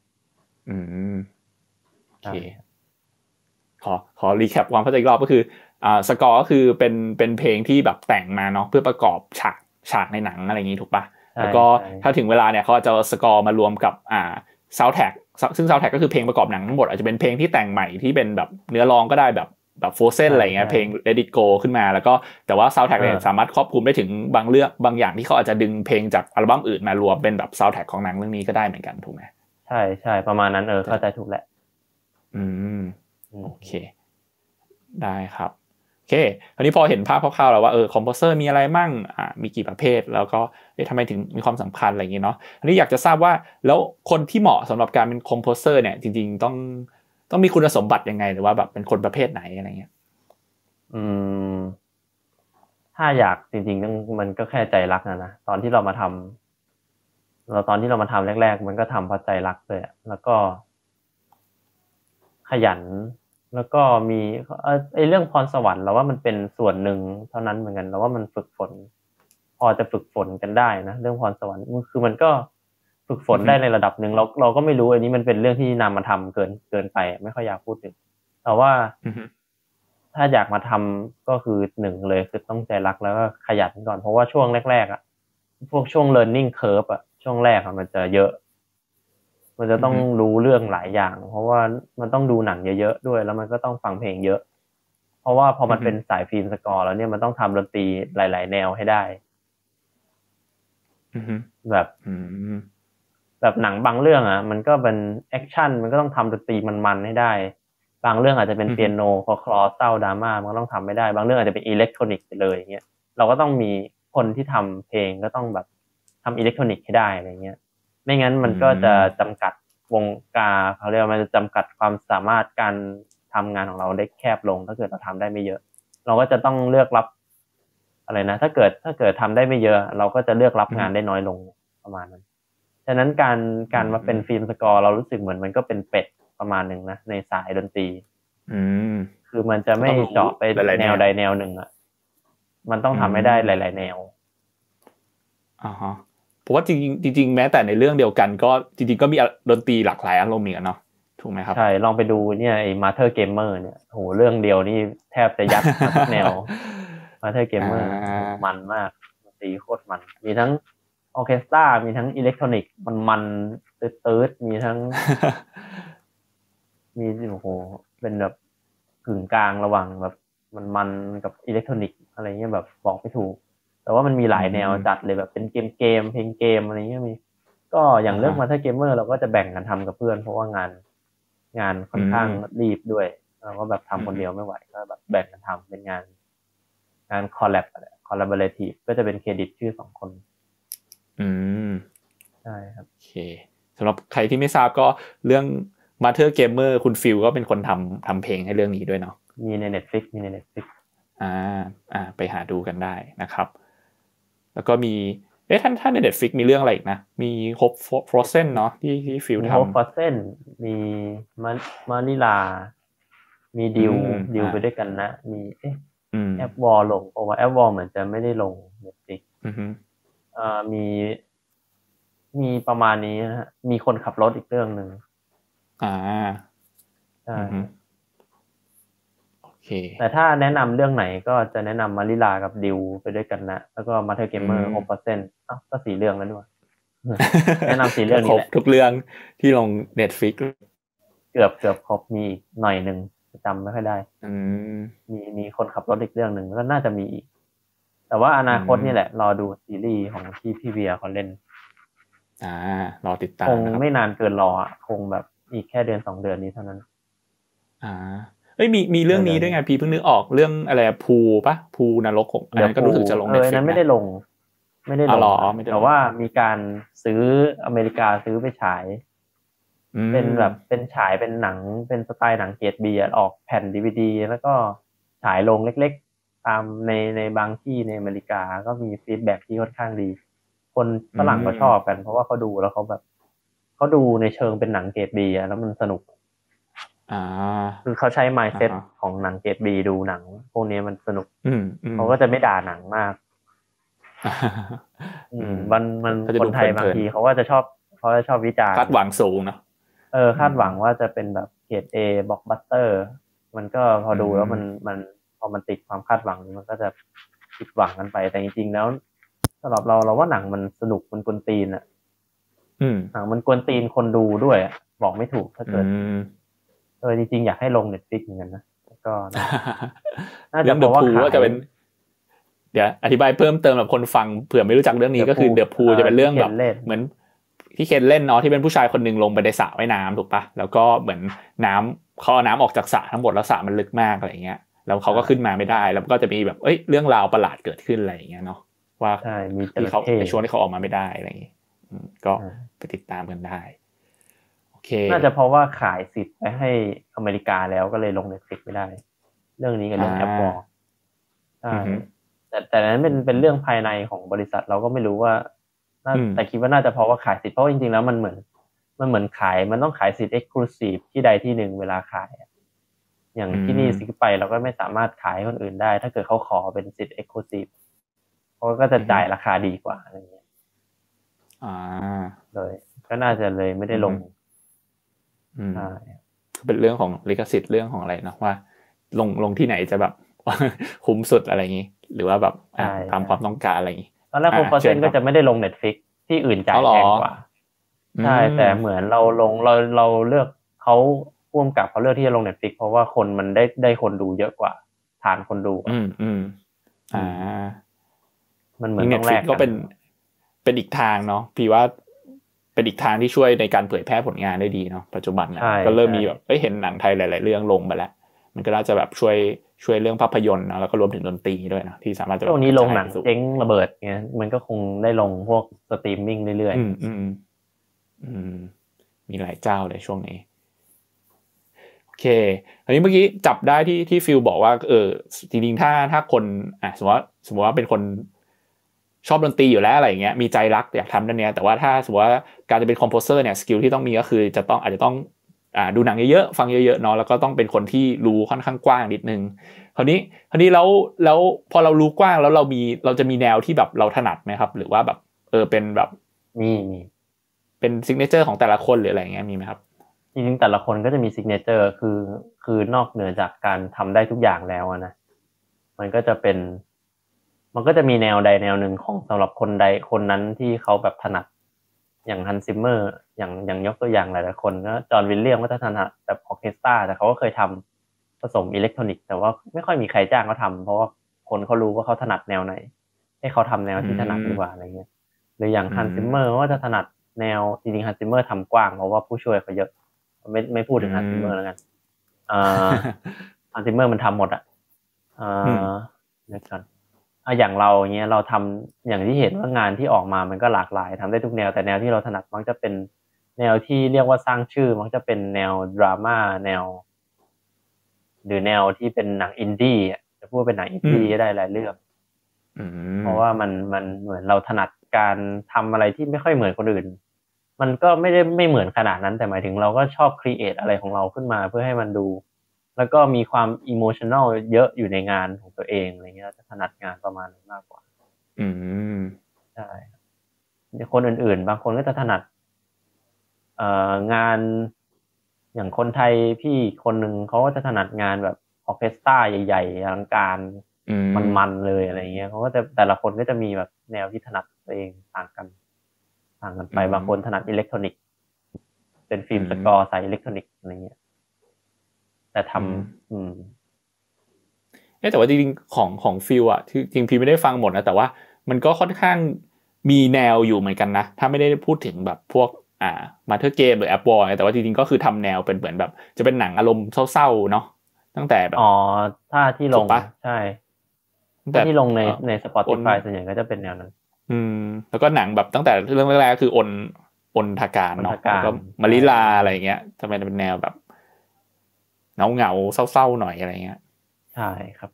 โอเคขอรีแคปความเข้าใจอีกรอบก็คือสกอร์ก็คือเป็นเพลงที่แบบแต่งมาเนาะเพื่อประกอบฉากในหนังอะไรอย่างนี้ถูกปะแล้วก็ถ้าถึงเวลาเนี่ยเขาจะเอาสกอร์มารวมกับซาวด์แทร็กซึ่งซาวด์แทร็กก็คือเพลงประกอบหนังทั้งหมดอาจจะเป็นเพลงที่แต่งใหม่ที่เป็นแบบเนื้อร้องก็ได้แบบโฟเซนอะไรเงี้ยเพลง Let It Go ขึ้นมาแล้วก็แต่ว่าซาวด์แทร็กเนี่ยสามารถครอบคลุมได้ถึงบางเรื่องบางอย่างที่เขาอาจจะดึงเพลงจากอัลบั้มอื่นมารวมเป็นแบบซาวด์แทร็กของหนังเรื่องนี้ก็ได้เหมือนกันถูกไหมใช่ใช่ประมาณนั้นเข้าใจถูกแหละโอเคได้ครับโอเคคราวนี้พอเห็นภาพคร่าวๆแล้วว่าคอมโพเซอร์มีอะไรมั่งมีกี่ประเภทแล้วก็ทำไมถึงมีความสำคัญอะไรอย่างงี้เนาะอันนี้อยากจะทราบว่าแล้วคนที่เหมาะสำหรับการเป็นคอมโพเซอร์เนี่ยจริงๆต้องมีคุณสมบัติยังไงหรือว่าแบบเป็นคนประเภทไหนอะไรเงี้ยถ้าอยากจริงๆมันก็แค่ใจรักนะตอนที่เรามาทำแรกๆมันก็ทำเพราะใจรักเลยแล้วก็ขยันแล้วก็มีเรื่องพรสวรรค์เราว่ามันเป็นส่วนหนึ่งเท่านั้นเหมือนกันเราว่ามันฝึกฝนพอจะฝึกฝนกันได้นะเรื่องพรสวรรค์คือมันก็ฝึกฝนได้ในระดับหนึ่งเราก็ไม่รู้อันนี้มันเป็นเรื่องที่นำมาทำเกินไปไม่ค่อยอยากพูดถึงแต่ว่าถ้าอยากมาทำก็คือหนึ่งเลยคือต้องใจรักแล้วก็ขยันก่อนเพราะว่าช่วงแรกๆพวกช่วง learning curve ช่วงแรกมันจะเยอะมันจะต้องรู้เรื่องหลายอย่างเพราะว่ามันต้องดูหนังเยอะๆด้วยแล้วมันก็ต้องฟังเพลงเยอะเพราะว่าพอมันเป็นสายฟิล์มสกอร์แล้วเนี่ยมันต้องทำดนตรีหลายๆแนวให้ได้แบบหนังบางเรื่องมันก็เป็นแอคชั่นมันก็ต้องทำดนตรีมันๆให้ได้บางเรื่องอาจจะเป็นเปียโนคลอเศร้าดราม่ามันก็ต้องทำไม่ได้บางเรื่องอาจจะเป็นอิเล็กทรอนิกส์ไปเลยอย่างเงี้ยเราก็ต้องมีคนที่ทำเพลงก็ต้องแบบทำอิเล็กทรอนิกส์ให้ได้อะไรเงี้ยไม่งั้นมันก็จะจำกัดวงการเขาเรียกว่ามันจะจำกัดความสามารถการทำงานของเราได้แคบลงถ้าเกิดเราทำได้ไม่เยอะเราก็จะต้องเลือกรับอะไรนะถ้าเกิดทำได้ไม่เยอะเราก็จะเลือกรับงานได้น้อยลงประมาณนั้นฉะนั้นการมาเป็นฟิล์มสกอร์เรารู้สึกเหมือนมันก็เป็นเป็ดประมาณหนึ่งนะในสายดนตรีคือมันจะไม่เจาะไปแนวใดแนวหนึ่งมันต้องทำให้ได้หลายๆแนวเพราะว่าจริงแม้แต่ในเรื่องเดียวกันก็จริงๆก็มีดนตรีหลากหลายอารมณ์เหมือนกันเนาะถูกไหมครับใช่ลองไปดูเนี่ยไอ้ Master Gamer เนี่ยโหเรื่องเดียวนี่แทบจะยัดมาทุกแนว Master Gamer มันมากดนตรีโคตรมันมีทั้งออร์เคสตรามีทั้งอิเล็กทรอนิกส์มันตืดมีทั้งมีโอ้โหเป็นแบบกึ่งกลางระหว่างแบบมันกับอิเล็กทรอนิกส์อะไรเงี้ยแบบบอกไม่ถูกแต่ว่ามันมีหลายแนวจัดเลยแบบเป็นเกมเพลงเกมอะไรเงี้ยมีก็อย่างเรื่อง Master Gamer เราก็จะแบ่งกันทำกับเพื่อนเพราะว่างานค่อนข้างรีบด้วยเราก็แบบทำคนเดียวไม่ไหวก็แบบแบ่งกันทำเป็นงานคอลแลบอเรทีฟก็จะเป็นเครดิตชื่อ2 คนใช่ครับโอเคสำหรับใครที่ไม่ทราบก็เรื่อง Master Gamer คุณฟิลก็เป็นคนทำเพลงให้เรื่องนี้ด้วยเนาะมีใน Netflix ไปหาดูกันได้นะครับแล้วก็มีท่านใน Netflix มีเรื่องอะไรอีกนะมี Hope Frozen เนาะที่ฟิลทำ Hope Frozen มีมานิลามีดิวไปด้วยกันนะมีแอปวอลลงเพราะว่าแอปวอลเหมือนจะไม่ได้ลง Netflix มีมีประมาณนี้นะฮะมีคนขับรถอีกเรื่องหนึ่งอ่าใช่โอเคแต่ถ้าแนะนำเรื่องไหนก็จะแนะนำมาริลากับดิวไปด้วยกันนะแล้วก็มาเธอเกมเมอร์6%ก็4 เรื่องแล้วด้วยแนะนำ4 เรื่ก็ครบองนี้แหละทุกเรื่องที่ลง Netflix เกือบครบมีอีกหน่อยหนึ่งจำไม่ค่อยได้อืมมีคนขับรถอีกเรื่องหนึ่งแล้วก็น่าจะมีอีกแต่ว่าอนาคตนี่แหละรอดูซีรีส์ของที่พี่เวียเขาเล่นอ่ารอติดคตามงนะครับไม่นานเกินรออ่ะคงแบบอีกแค่เดือน2 เดือนนี้เท่านั้นอ่าเอ้ยมีเรื่องนี้ด้วยไงพี่เพิ่งนึกออกเรื่องอะไรภูปะภูนรกของอันนั้นก็รู้สึกจะลงอัน Netflix นั้นไม่นะได้ลงอ๋อเหรอครับไม่ได้ลงแต่ว่ามีการซื้ออเมริกาซื้อไปฉายอืเป็นแบบมเป็นฉายเป็นหนังเป็นสไตล์หนังเกรดบีออกแผ่นดีวีดีแล้วก็ฉายลงเล็กๆตามในบางที่ในอเมริกาก็มีฟีดแบ็กที่ค่อนข้างดีคนฝรั่งก็ชอบกันเพราะว่าเขาดูแล้วเขาแบบเขาดูในเชิงเป็นหนังเกรดบีแล้วมันสนุกอ่าคือเขาใช้อ่า mindset ฮะของหนังเกรดบีดูหนังพวกนี้มันสนุกอืมเขาก็จะไม่ด่าหนังมากอืมมันก็จะดูเพคนไทยบางลินทีเขาจะชอบวิจารณ์ๆคาดหวังสูงเนาะคาดหวังว่าจะเป็นแบบเกรดเอบล็อกบัสเตอร์มันก็พอดูแล้วมันพอมันติดความคาดหวังมันก็จะผิดหวังกันไปแต่จริงๆแล้วสำหรับเราว่าหนังมันสนุกมันกวนตีนอ่ะอืมหนังมันกวนตีนคนดูด้วยอะบอกไม่ถูกถ้าอืเกิดมจริงๆอยากให้ลง Netflix เหมือนกันนะก็น่าเรื่องเดอะพูจะเพราะว่าขายก็จะเป็นเดี๋ยวอธิบายเพิ่มเติมแบบคนฟังเผื่อไม่รู้จักเรื่องนี้ก็คือเดอะพูจะเป็นเรื่องแบบเหมือนที่เคนเล่นเนาะที่เป็นผู้ชายคนหนึ่งลงไปในสระว่ายน้ำถูกปะแล้วก็เหมือนน้ำเขาเอาน้ำออกจากสระทั้งหมดแล้วสระมันลึกมากอะไรเงี้ยแล้วเขาก็ขึ้นมาไม่ได้แล้วก็จะมีแบบเรื่องราวประหลาดเกิดขึ้นอะไรอย่างเงี้ยเนาะว่าใช่มีจที่เขาระเข้ในช่วงที่เขาออกมาไม่ได้อะไรอย่างเงี้ยก็ไปติดตามกันได้โอเคน่าจะเพราะว่าขายสิทธิ์ไปให้อเมริกาแล้วก็เลยลง Netflix ไม่ได้เรื่องนี้กับเรื่องแอปวอลใช่อือฮึแต่นั้นเป็นเรื่องภายในของบริษัทเราก็ไม่รู้ว่าแต่คิดว่าน่าจะเพราะว่าขายสิทธิ์เพราะจริงๆแล้วมันเหมือนขายมันต้องขายสิทธิ์ exclusive ที่ใดที่หนึ่งเวลาขายอะอย่างที่นี่ซื้อไปเราก็ไม่สามารถขายให้คนอื่นได้ถ้าเกิดเขาขอเป็นสิทธิ์ exclusive เขาก็จะจ่ายราคาดีกว่าอะไรเงี้ยอ่าเลยก็น่าจะเลยไม่ได้ลงใช่เป็นเรื่องของลิขสิทธิ์เรื่องของอะไรเนาะว่าลงที่ไหนจะแบบ คุ้มสุดอะไรอย่างนี้หรือว่าแบบตามความต้องการอะไรอย่างนี้ตอนแรก6%ก็จะไม่ได้ลง Netflix ที่อื่นจ่ายแพงกว่าใช่แต่เหมือนเราลงเราเลือกเขาพ่วงกับเขาเลือกที่จะลง Netflix เพราะว่าคนมันได้คนดูเยอะกว่าฐานคนดูอ่ามันเหมือนต้องแลกก็กันเป็นอีกทางเนาะพี่ว่าเป็นอีกทางที่ช่วยในการเผยแพร่ผลงานได้ดีเนาะปัจจุบันนะก็เริ่มมีแบบเห็นหนังไทยหลายๆเรื่องลงไปแล้วมันก็น่าจะแบบช่วยเรื่องภาพยนตร์นะแล้วก็รวมถึงดนตรีด้วยนะที่สามารถจะช่วงนี้ลงหนังเจ๊งระเบิดเงี้ยมันก็คงได้ลงพวกสตรีมมิ่งเรื่อยๆมีหลายเจ้าเลยช่วงนี้โอเคอันนี้เมื่อกี้จับได้ที่ฟิลบอกว่าจริงๆถ้าคนสมมติว่าเป็นคนชอบดนตรีอยู่แล้วอะไรอย่างเงี้ยมีใจรักอยากทำด้านเนี้ยแต่ว่าถ้าสมมติว่าการจะเป็นคอมโพเซอร์เนี่ยสกิลที่ต้องมีก็คืออาจจะต้องดูหนังเยอะๆฟังเยอะๆเนาะแล้วก็ต้องเป็นคนที่รู้ค่อนข้างกว้างนิดนึงคราวนี้แล้วพอเรารู้กว้างแล้วเราจะมีแนวที่แบบเราถนัดไหมครับหรือว่าแบบเป็นแบบมีเป็นซิกเนเจอร์ของแต่ละคนหรืออะไรเงี้ยมีไหมครับจริงๆแต่ละคนก็จะมีซิกเนเจอร์คือนอกเหนือจากการทำได้ทุกอย่างแล้วนะมันก็จะมีแนวใดแนวหนึ่งของสำหรับคนใดคนนั้นที่เขาแบบถนัดอย่างฮันซิมเมอร์อย่างยกตัวอย่างหลายๆคนก็จอห์นวิลเลียมก็จะถนัดแบบออร์เคสตราแต่เขาก็เคยทำผสมอิเล็กทรอนิกส์แต่ว่าไม่ค่อยมีใครจ้างเขาทำเพราะว่าคนเขารู้ว่าเขาถนัดแนวไหนให้เขาทำแนวที่ถนัดดีกว่าอะไรเงี้ยหรืออย่างฮันซิมเมอร์ก็จะถนัดแนวจริงๆฮันซิมเมอร์ทำกว้างเพราะว่าผู้ช่วยเขาเยอะไม่พูดถึงฮันซิมเมอร์แล้วกันฮันซิมเมอร์มันทำหมดอ่ะเดี๋ยวก่อนอย่างเราเงี้ยเราทำอย่างที่เห็นว่างานที่ออกมามันก็หลากหลายทำได้ทุกแนวแต่แนวที่เราถนัดมักจะเป็นแนวที่เรียกว่าสร้างชื่อมักจะเป็นแนวดราม่าแนวหรือแนวที่เป็นหนังอินดี้จะพูดเป็นหนังอินดี้ก็ได้หลายเรื่องเพราะว่ามันเหมือนเราถนัดการทำอะไรที่ไม่ค่อยเหมือนคนอื่นมันก็ไม่เหมือนขนาดนั้นแต่หมายถึงเราก็ชอบครีเอทอะไรของเราขึ้นมาเพื่อให้มันดูแล้วก็มีความอิโมชัน a ลเยอะอยู่ในงานของตัวเองอะไรเงี้ยจะถนัดงานประมาณนั้นมากกว่าใช่คนอื่นๆบางคนก็จะถนัดงานอย่างคนไทยพี่คนหนึ่งเขาก็จะถนัดงานแบบออร์เคสตราใหญ่ๆอลังการมันๆเลยอะไรเงี้ยเขาก็จะแต่ละคนก็จะมีแบบแนวที่ถนัดตัวเองต่างกันไปบางคนถนัดอิเล็กทรอนิกส์เป็นฟิล์มสกอร์ใส่อิเล็กทรอนิกส์อะไรเงี้ยแต่ทำแต่ว่าจริงๆของฟิลอ่ะที่จริงพี่ไม่ได้ฟังหมดนะแต่ว่ามันก็ค่อนข้างมีแนวอยู่เหมือนกันนะถ้าไม่ได้พูดถึงแบบพวกมาเธอร์เกมหรือแอปวอลแต่ว่าจริงๆก็คือทำแนวเป็นเหมือนแบบจะเป็นหนังอารมณ์เศร้าๆเนาะตั้งแต่แบบถ้าที่ลงใช่ถ้าที่ลงใน Spotify ส่วนใหญ่ก็จะเป็นแนวนั้นแล้วก็หนังแบบตั้งแต่เรื่องแรกๆคืออนทการเนาะแล้วก็มาริลาอะไรเงี้ยจะเป็นแนวแบบเหงาเศร้าๆหน่อยอะไรเงี้ยใช่ครับ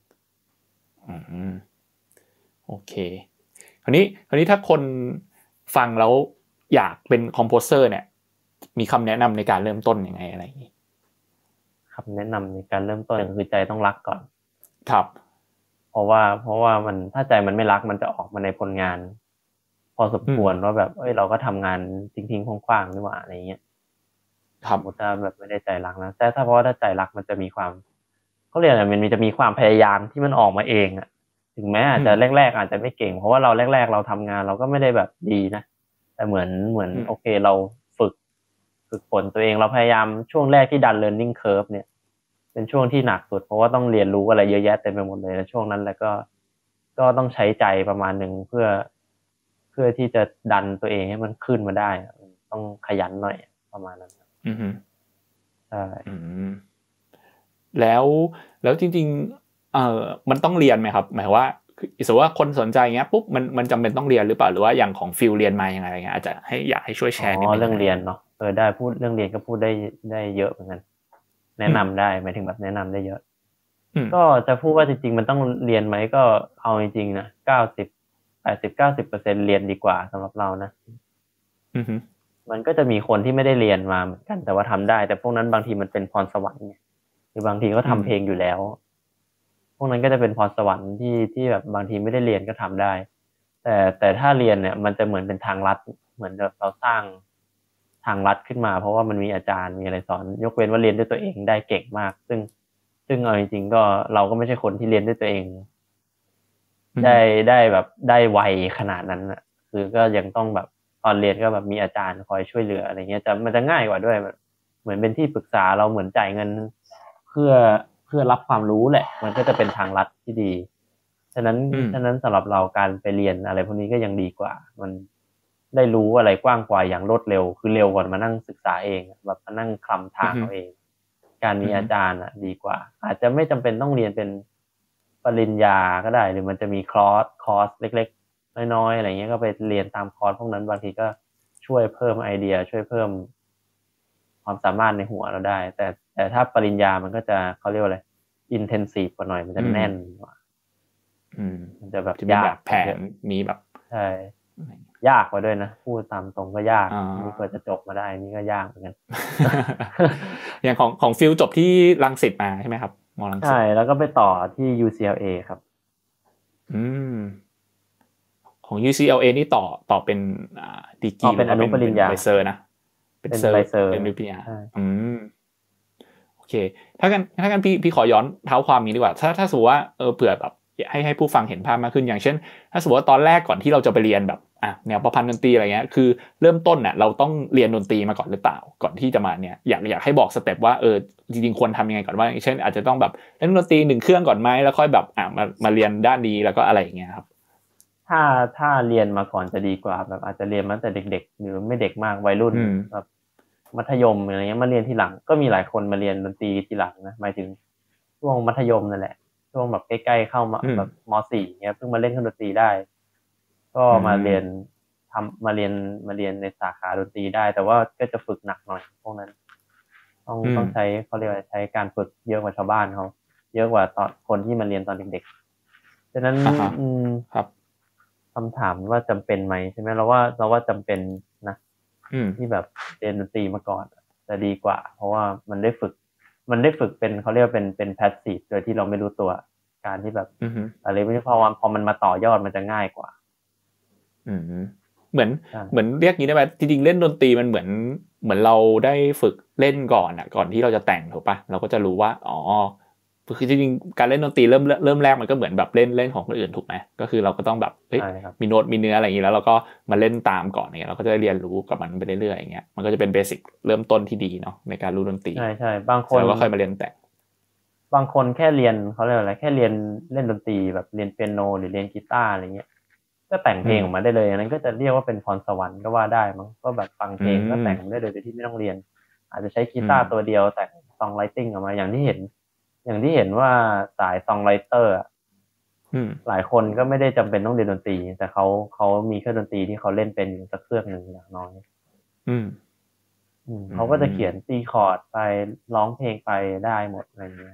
โอเคคราวนี้ถ้าคนฟังแล้วอยากเป็นคอมโพเซอร์เนี่ยมีคำแนะนำในการเริ่มต้นยังไงอะไรอย่างนี้คำแนะนำในการเริ่มต้นคือใจต้องรักก่อนครับเพราะว่ามันถ้าใจมันไม่รักมันจะออกมาในผลงานพอสมควรว่าแบบเราก็ทำงานทิ้งๆคว้างๆนี่หว่าอะไรเงี้ยครับถ้าแบบไม่ได้ใจรักนะแต่เพราะว่าถ้าใจรักมันจะมีความเขาเรียกอะไรมันจะมีความพยายามที่มันออกมาเองอะถึงแม้อาจจะแรกๆอาจจะไม่เก่งเพราะว่าเราแรกๆเราทำงานเราก็ไม่ได้แบบดีนะแต่เหมือนโอเคเราฝึกฝนตัวเองเราพยายามช่วงแรกที่ดัน learning curve เนี่ยเป็นช่วงที่หนักสุดเพราะว่าต้องเรียนรู้อะไรเยอะแยะเต็มไปหมดเลยแล้วช่วงนั้นแล้วก็ต้องใช้ใจประมาณหนึ่งเพื่อที่จะดันตัวเองให้มันขึ้นมาได้ต้องขยันหน่อยประมาณนั้นใช่แล้วจริงๆมันต้องเรียนไหมครับหมายว่าสมมติว่าคนสนใจเงี้ยปุ๊บมันจำเป็นต้องเรียนหรือเปล่าหรือว่าอย่างของฟิลเรียนมายังไงอะไรเงี้ยอาจจะอยากให้ช่วยแชร์นิดนึงเรื่องเรียนเนาะได้พูดเรื่องเรียนก็พูดได้เยอะเหมือนกันแนะนำได้หมายถึงแบบแนะนำได้เยอะก็จะพูดว่าจริงๆมันต้องเรียนไหมก็เอาจริงๆนะ90-90-90%เรียนดีกว่าสำหรับเรานะมันก็จะมีคนที่ไม่ได้เรียนมาเหมือนกันแต่ว่าทำได้แต่พวกนั้นบางทีมันเป็นพรสวรรค์หรือบางทีก็ทำเพลงอยู่แล้วพวกนั้นก็จะเป็นพรสวรรค์ที่แบบบางทีไม่ได้เรียนก็ทำได้แต่ถ้าเรียนเนี่ยมันจะเหมือนเป็นทางลัดเหมือนแบบเราสร้างทางลัดขึ้นมาเพราะว่ามันมีอาจารย์มีอะไรสอนยกเว้นว่าเรียนด้วยตัวเองได้เก่งมากซึ่งเอาจริงๆก็เราก็ไม่ใช่คนที่เรียนด้วยตัวเองได้แบบได้ไวขนาดนั้นอ่ะคือก็ยังต้องแบบตอนเรียนก็แบบมีอาจารย์คอยช่วยเหลืออะไรเงี้ยมันจะง่ายกว่าด้วยเหมือนเป็นที่ปรึกษาเราเหมือนจ่ายเงินเพื่อรับความรู้แหละมันก็จะเป็นทางลัดที่ดีฉะนั้นสำหรับเราการไปเรียนอะไรพวกนี้ก็ยังดีกว่ามันได้รู้อะไรกว้างกว่าอย่างรวดเร็วคือเร็วกว่ามานั่งศึกษาเองแบบมานั่งคลำทางเอาเองการมีอาจารย์ดีกว่าอาจจะไม่จำเป็นต้องเรียนเป็นปริญญาก็ได้หรือมันจะมีคอร์สเล็กๆน้อยๆอะไรเงี้ยก็ไปเรียนตามคอร์สพวกนั้นบางทีก็ช่วยเพิ่มไอเดียช่วยเพิ่มความสามารถในหัวเราได้แต่ถ้าปริญญามันก็จะเขาเรียกว่าอะไรอินเทนซีฟกว่าหน่อยมันจะแน่นกว่ามันจะแบบยากแผนมีแบบใช่ยากกว่าด้วยนะพูดตามตรงก็ยากนี่กว่าจะจบมาได้นี่ก็ยากเหมือนกันอย่างของฟิลจบที่รังสิตมาใช่ไหมครับมอรังสิตใช่แล้วก็ไปต่อที่ UCLA ครับของ UCLA นี่ต่อเป็นดีกรีเป็นอนุปริญญาใบเซอร์นะเป็นใบเซอร์เป็นปริญญาโอเคถ้ากันพี่ขอย้อนเท้าความนี้ดีกว่าถ้าสมมติว่าเผื่อแบบให้ผู้ฟังเห็นภาพมากขึ้นอย่างเช่นถ้าสมมติว่าตอนแรกก่อนที่เราจะไปเรียนแบบแนวประพันธ์ดนตรีอะไรเงี้ยคือเริ่มต้นน่ะเราต้องเรียนดนตรีมาก่อนหรือเปล่าก่อนที่จะมาเนี่ยอยากให้บอกสเต็ปว่าจริงๆควรทำยังไงก่อนว่าเช่นอาจจะต้องแบบเล่นดนตรี1เครื่องก่อนไหมแล้วค่อยแบบมาเรียนด้านนี้แล้วก็อะไรอย่างเงี้ยครับถ้าเรียนมาก่อนจะดีกว่าแบบอาจจะเรียนมาตั้งแต่เด็กๆหรือไม่เด็กมากวัยรุ่นแบบมัธยมอะไรเงี้ยมาเรียนทีหลังก็มีหลายคนมาเรียนดนตรีทีหลังนะหมายถึงช่วงมัธยมนั่นแหละช่วงแบบใกล้ๆเข้ามาแบบม.4 เงี้ยเพิ่งมาเล่นเครื่องดนตรีได้ก็มาเรียนมาเรียนในสาขาดนตรีได้แต่ว่าก็จะฝึกหนักหน่อยพวกนั้นต้องใช้เขาเรียกว่าใช้การฝึกเยอะกว่าชาวบ้านเขาเยอะกว่าตอนคนที่มาเรียนตอนเด็กๆฉะนั้นครับคำถามว่าจำเป็นไหมใช่ไหมเราว่าจำเป็นนะที่แบบเรียนดนตรีมาก่อนจะดีกว่าเพราะว่ามันได้ฝึกเป็นเขาเรียกว่าเป็นแพสซีฟโดยที่เราไม่รู้ตัวการที่แบบอะไรไม่พอมันมาต่อยอดมันจะง่ายกว่าเหมือนเรียกงี้ได้ไหมจริงๆเล่นดนตรีมันเหมือนเราได้ฝึกเล่นก่อนอ่ะก่อนที่เราจะแต่งถูกปะเราก็จะรู้ว่าอ๋อคือจริงๆการเล่นดนตรีเริ่มแรกมันก็เหมือนแบบเล่นของคนอื่นถูกไหมก็คือเราก็ต้องแบบเฮ้ยมีโน้ตมีเนื้ออะไรอย่างงี้แล้วเราก็มาเล่นตามก่อนอย่างเงี้ยเราก็จะได้เรียนรู้กับมันไปเรื่อยๆอย่างเงี้ยมันก็จะเป็นเบสิกเริ่มต้นที่ดีเนาะในการรู้ดนตรีใช่บางคนเราก็ค่อยมาเรียนแต่งบางคนแค่เรียนเขาเรียกอะไรแค่เรียนเล่นดนตรีแบบเรียนเปียโนหรือเรียนกีตาร์อะไรเงี้ยก็แต่งเพลงออกมาได้เลยอันนั้นก็จะเรียกว่าเป็นพรสวรรค์ก็ว่าได้มั้งก็แบบฟังเพลงก็แต่งได้เลยโดยที่ไม่ต้องเรียนอาจจะใช้กีตาร์ตัวเดียวแต่งซองไรติ้งออกมาอย่างที่เห็นว่าสายซองไรเตอร์หลายคนก็ไม่ได้จำเป็นต้องเรียนดนตรีแต่เขามีเครื่องดนตรีที่เขาเล่นเป็นอยู่สักเครื่องหนึ่งอย่างน้อยเขาก็จะเขียนตีคอร์ดไปร้องเพลงไปได้หมดอะไรอย่างเงี้ย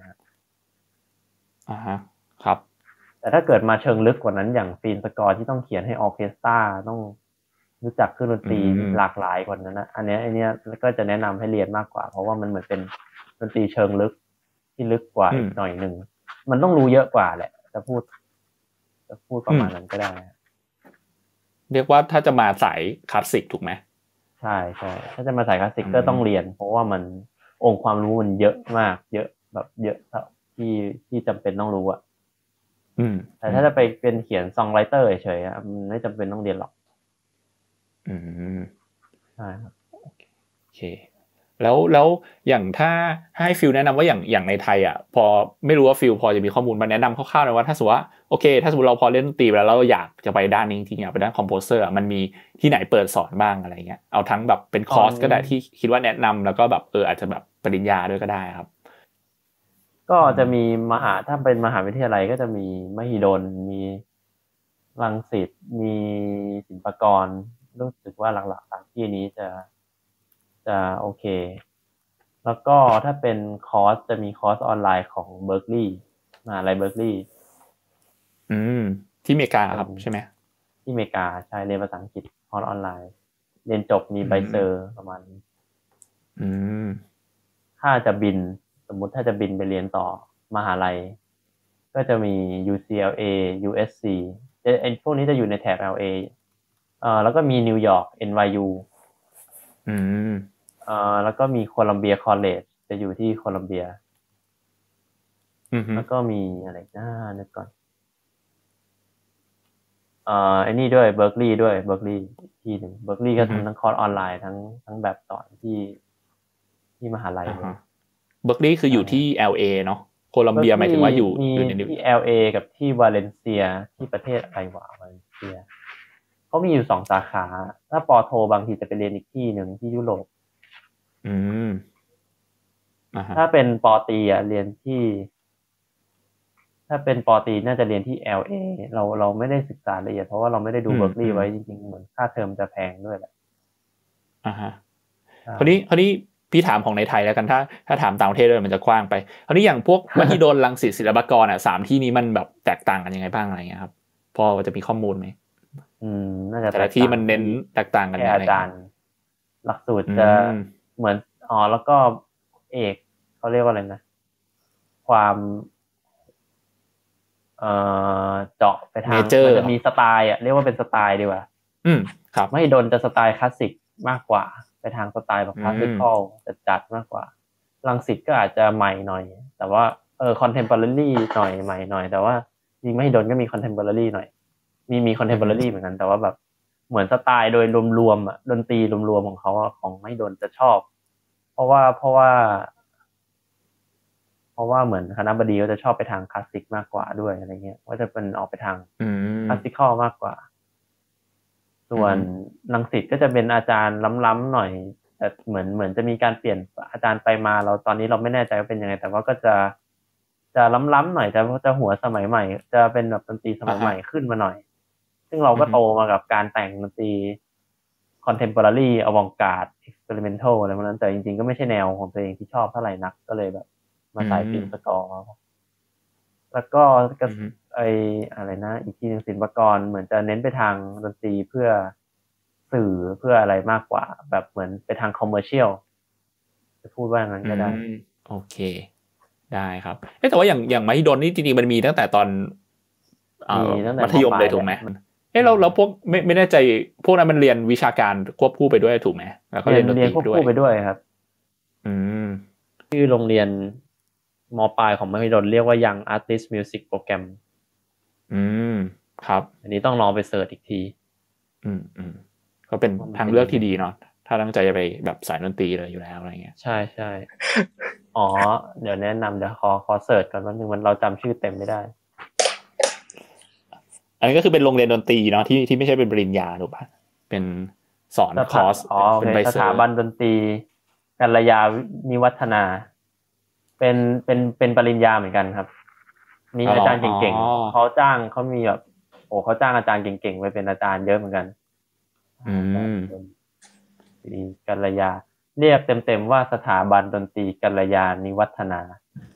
ครับแต่ถ้าเกิดมาเชิงลึกกว่านั้นอย่างฟิล์มสกอร์ที่ต้องเขียนให้ออเคสตราต้องรู้จักเครื่องดนตรีหลากหลายกว่านั้นนะอันนี้ก็จะแนะนำให้เรียนมากกว่าเพราะว่ามันเหมือนเป็นดนตรีเชิงลึกที่ลึกกว่าอีกหน่อยหนึ่งมันต้องรู้เยอะกว่าแหละจะพูดประมาณนั้นก็ได้เรียกว่าถ้าจะมาสายคลาสสิกถูกไหมใช่ถ้าจะมาสายคลาสสิกก็ต้องเรียนเพราะว่ามันองค์ความรู้มันเยอะมากเยอะแบบเยอะที่จำเป็นต้องรู้อ่ะแต่ถ้าจะไปเป็นเขียนซองไรเตอร์เฉยๆมันไม่จำเป็นต้องเรียนหรอกใช่ครับโอเคแล้วอย่างถ้าให้ฟิลแนะนำว่าอย่างในไทยอ่ะพอไม่รู้ว่าฟิลพอจะมีข้อมูลมาแนะนำคร่าวๆหน่อยว่าถ้าสมมติว่าโอเคถ้าสมมติเราพอเล่นดนตรีแล้วเราอยากจะไปด้านนี้จริงๆอยากไปด้านคอมโพเซอร์มันมีที่ไหนเปิดสอนบ้างอะไรเงี้ยเอาทั้งแบบเป็นคอร์สก็ได้ที่คิดว่าแนะนำแล้วก็แบบอาจจะแบบปริญญาด้วยก็ได้ครับก็จะมีถ้าเป็นมหาวิทยาลัยก็จะมีมหิดลมีรังสิตมีศิลปากรรู้สึกว่าหลักๆ3ที่นี้จะโอเคแล้วก็ถ้าเป็นคอร์สจะมีคอร์สออนไลน์ของเบิร์กลีย์มหาลัยเบิร์กลีย์ที่อเมริกาครับใช่ไหมที่อเมริกาใช่เรียนภาษาอังกฤษคอร์สออนไลน์เรียนจบมีใบเซอร์ประมาณนี้ถ้าจะบินสมมุติถ้าจะบินไปเรียนต่อมหาลัยก็จะมี UCLA USC พวกนี้จะอยู่ในแถบ LA แล้วก็มีนิวยอร์ก NYU แล้วก็มีโคลัมเบียคอลเลจจะอยู่ที่โคลัมเบียแล้วก็มีอะไรนึกก่อนไอ้นี่ด้วยเบิร์กลีย์ด้วยเบิร์กลีย์ที่หนึ่งเบิร์กลีย์ก็ทำทั้งคอร์สออนไลน์ทั้งแบบสอนที่มหาลัยเบิร์กลีย์คืออยู่ที่ LA เนาะโคลัมเบียหมายถึงว่าอยู่ในที่ LA กับที่วาเลนเซียที่ประเทศอะไรวะวาเลนเซียเขามีอยู่2 สาขาถ้าปอโทบางทีจะไปเรียนอีกที่หนึ่งที่ยุโรปถ้าเป็นปอตรีเรียนที่ถ้าเป็นปอตรีน่าจะเรียนที่ LA เราไม่ได้ศึกษาละเอียดเพราะว่าเราไม่ได้ดูเบิร์กลีย์ไว้จริงๆเหมือนค่าเทอมจะแพงด้วยแหละคราวนี้พี่ถามของในไทยแล้วกันถ้าถามต่างประเทศเลยมันจะกว้างไปคราวนี้อย่างพวกมหิดลรังสิตศิลปากร3ที่นี้มันแบบแตกต่างกันยังไงบ้างอะไรเงี้ยครับพอจะมีข้อมูลไหมน่าจะแต่ละที่มันเน้นแตกต่างกันยังไงอาจารย์หลักสูตรจะเหมือนแล้วก็เอกเขาเรียกว่าอะไรนะความเจาะไปทางมันจะมีสไตล์เรียกว่าเป็นสไตล์ดีกว่าครับมหิดลจะสไตล์คลาสสิกมากกว่าไปทางสไตล์แบบคลาสสิคอลจัดมากกว่ารังสิตก็อาจจะใหม่หน่อยแต่ว่าคอนเทมพอรารีหน่อยใหม่หน่อยแต่ว่าจริงมหิดลก็มีคอนเทมพอรารีหน่อยมีคอนเทมพอรารีเหมือนกันแต่ว่าแบบเหมือนสไตล์โดยรวมๆดนตรีรวมๆของเขาของมหิดลจะชอบเพราะว่าเหมือนคณบดีก็จะชอบไปทางคลาสสิกมากกว่าด้วยอะไรเงี้ยว่าจะเป็นออกไปทางคลาสสิคอลมากกว่าส่วนรังสิตก็จะเป็นอาจารย์ล้ำๆหน่อยแต่เหมือนจะมีการเปลี่ยนอาจารย์ไปมาตอนนี้เราไม่แน่ใจว่าเป็นยังไงแต่ว่าก็จะล้ำๆหน่อยจะหัวสมัยใหม่จะเป็นแบบดนตรีสมัยใหม่ขึ้นมาหน่อยซึ่งเราก็โตมากับการแต่งดนตรีคอนเทมพอรารีอวองการ์ดเอ็กซ์เพริเมนทัลอะไรพวกนั้นแต่จริงๆก็ไม่ใช่แนวของตัวเองที่ชอบเท่าไหร่นักก็เลยแบบมาใส่ฟิล์มสกอร์แล้วก็อะไรนะอีกทีนึงศิลปากรเหมือนจะเน้นไปทางดนตรีเพื่อสื่อเพื่ออะไรมากกว่าแบบเหมือนไปทางคอมเมอร์เชียลจะพูดว่าอย่างนั้นก็ได้โอเคได้ครับแต่ว่าอย่างมหิดลนี่จริงๆมันมีตั้งแต่ตอนมัธยมเลยถูกไหมเราพวกไม่แน่ใจพวกนั้นมันเรียนวิชาการควบคู่ไปด้วยถูกไหมแล้วก็เรียนดนตรีควบด้วยคู่ไปด้วยครับชื่อโรงเรียนม.ปลายของมหิดลเรียกว่า Young Artist Music Program ครับอันนี้ต้องลองไปเสิร์ชอีกทีก็เป็นทางเลือกที่ดีเนาะถ้าตั้งใจจะไปแบบสายดนตรีเลยอยู่แล้วอะไรเงี้ยใช่ใช่อ๋อเดี๋ยวแนะนำเดี๋ยวขอเสิร์ชก่อนว่านึงมันเราจำชื่อเต็มไม่ได้อันนี้ก็คือเป็นโรงเรียนดนตรีเนาะที่ไม่ใช่เป็นปริญญาถูกป่ะเป็นสอนคอร์สเป็นใบเซอร์สถาบันดนตรีกัลยาณิวัฒนาเป็นปริญญาเหมือนกันครับมีอาจารย์เก่งๆเขาจ้างเขามีแบบเขาจ้างอาจารย์เก่งๆไปเป็นอาจารย์เยอะเหมือนกันกัลยาเรียกเต็มๆว่าสถาบันดนตรีกัลยาณิวัฒนา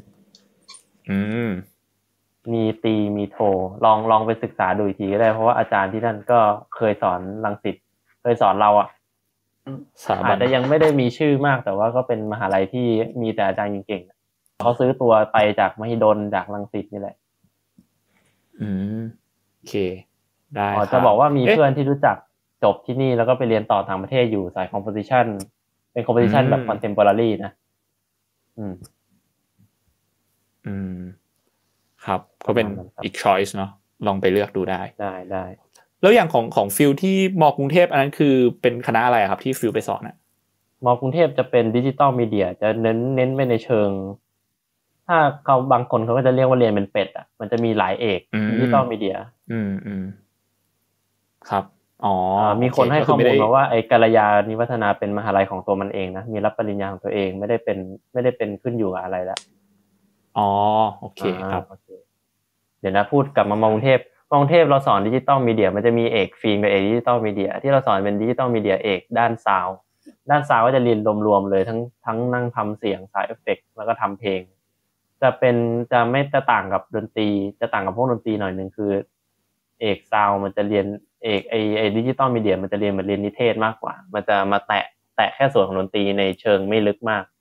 มีตีมีโทลองไปศึกษาดูอีกทีก็ได้เพราะว่าอาจารย์ที่นั่นก็เคยสอนรังสิตเคยสอนเราอาจจะยังไม่ได้มีชื่อมากแต่ว่าก็เป็นมหาลัยที่มีแต่อาจารย์เก่งๆเขาซื้อตัวไปจากมหิดลจากรังสิตนี่แหละโอเคได้จะบอกว่ามีเพื่อนที่รู้จักจบที่นี่แล้วก็ไปเรียนต่อต่างประเทศอยู่สายคอมโพสิชันเป็นคอมโพสิชันแบบคอนเทมพอรารีนะครับก็เป็นอีกช้อยส์เนาะลองไปเลือกดูได้แล้วอย่างของฟิลที่ม.กรุงเทพอันนั้นคือเป็นคณะอะไรครับที่ฟิลไปสอนอ่ะม.กรุงเทพจะเป็นดิจิตอลมีเดียจะเน้นไปในเชิงถ้าเขาบางคนเขาก็จะเรียกว่าเรียนเป็นเป็ดมันจะมีหลายเอกดิจิตอลมีเดียครับมีคนให้ข้อมูลมาว่าไอ้กัลยาณิวัฒนาเป็นมหาลัยของตัวมันเองนะมีรับปริญญาของตัวเองไม่ได้เป็นขึ้นอยู่กับอะไรแล้วโอเคครับเดี๋ยวนะพูดกลับมากรุงเทพเราสอนดิจิตอลมีเดียมันจะมีเอกฟิล์มกับเอกดิจิตอลมีเดียที่เราสอนเป็นดิจิตอลมีเดียเอกด้านซาวก็จะเรียนรวมๆเลยทั้งนั่งทำเสียงสายเอฟเฟกต์แล้วก็ทำเพลงจะไม่จะต่างกับดนตรีจะต่างกับพวกดนตรีหน่อยนึงคือเอกซาวมันจะเรียนเอกไอดิจิตอลมีเดียมันจะเรียนเหมือนเรียนนิเทศมากกว่ามันจะมาแตะแค่ส่วนของดนตรีในเชิงไม่ลึกมาก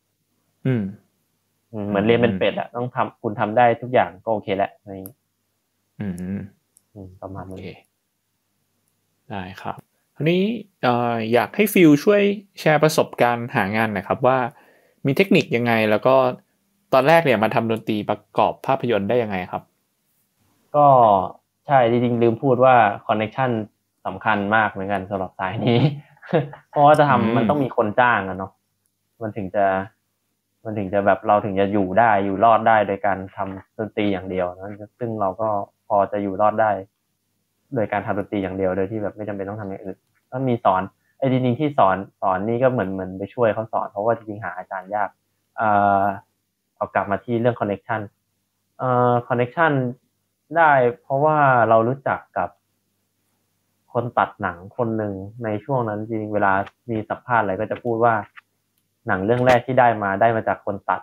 เหมือนเรียนเป็นเป็ดต้องทำคุณทำได้ทุกอย่างก็โอเคแล้วอะไรอย่างนี้ประมาณนี้ได้ครับทีนี้อยากให้ฟิลช่วยแชร์ประสบการณ์หางานหน่อยครับว่ามีเทคนิคยังไงแล้วก็ตอนแรกเนี่ยมาทำดนตรีประกอบภาพยนตร์ได้ยังไงครับก็ใช่จริงๆลืมพูดว่าคอนเนคชั่นสำคัญมากเหมือนกันสำหรับสายนี้ เพราะว่าจะทำมันต้องมีคนจ้างเนาะมันถึงจะแบบเราถึงจะอยู่ได้อยู่รอดได้โดยการทำดนตรีอย่างเดียวนะซึ่งเราก็พอจะอยู่รอดได้โดยการทำดนตรีอย่างเดียวโดยที่แบบไม่จำเป็นต้องทำอย่างอื่นก็มีสอนไอ้จริงๆที่สอนนี่ก็เหมือนไปช่วยเขาสอนเพราะว่าจริงๆหาอาจารย์ยากเอากลับมาที่เรื่องคอนเนคชั่นคอนเนคชั่นได้เพราะว่าเรารู้จักกับคนตัดหนังคนหนึ่งในช่วงนั้นจริงเวลามีสัมภาษณ์อะไรก็จะพูดว่าหนังเรื่องแรกที่ได้มาจากคนตัด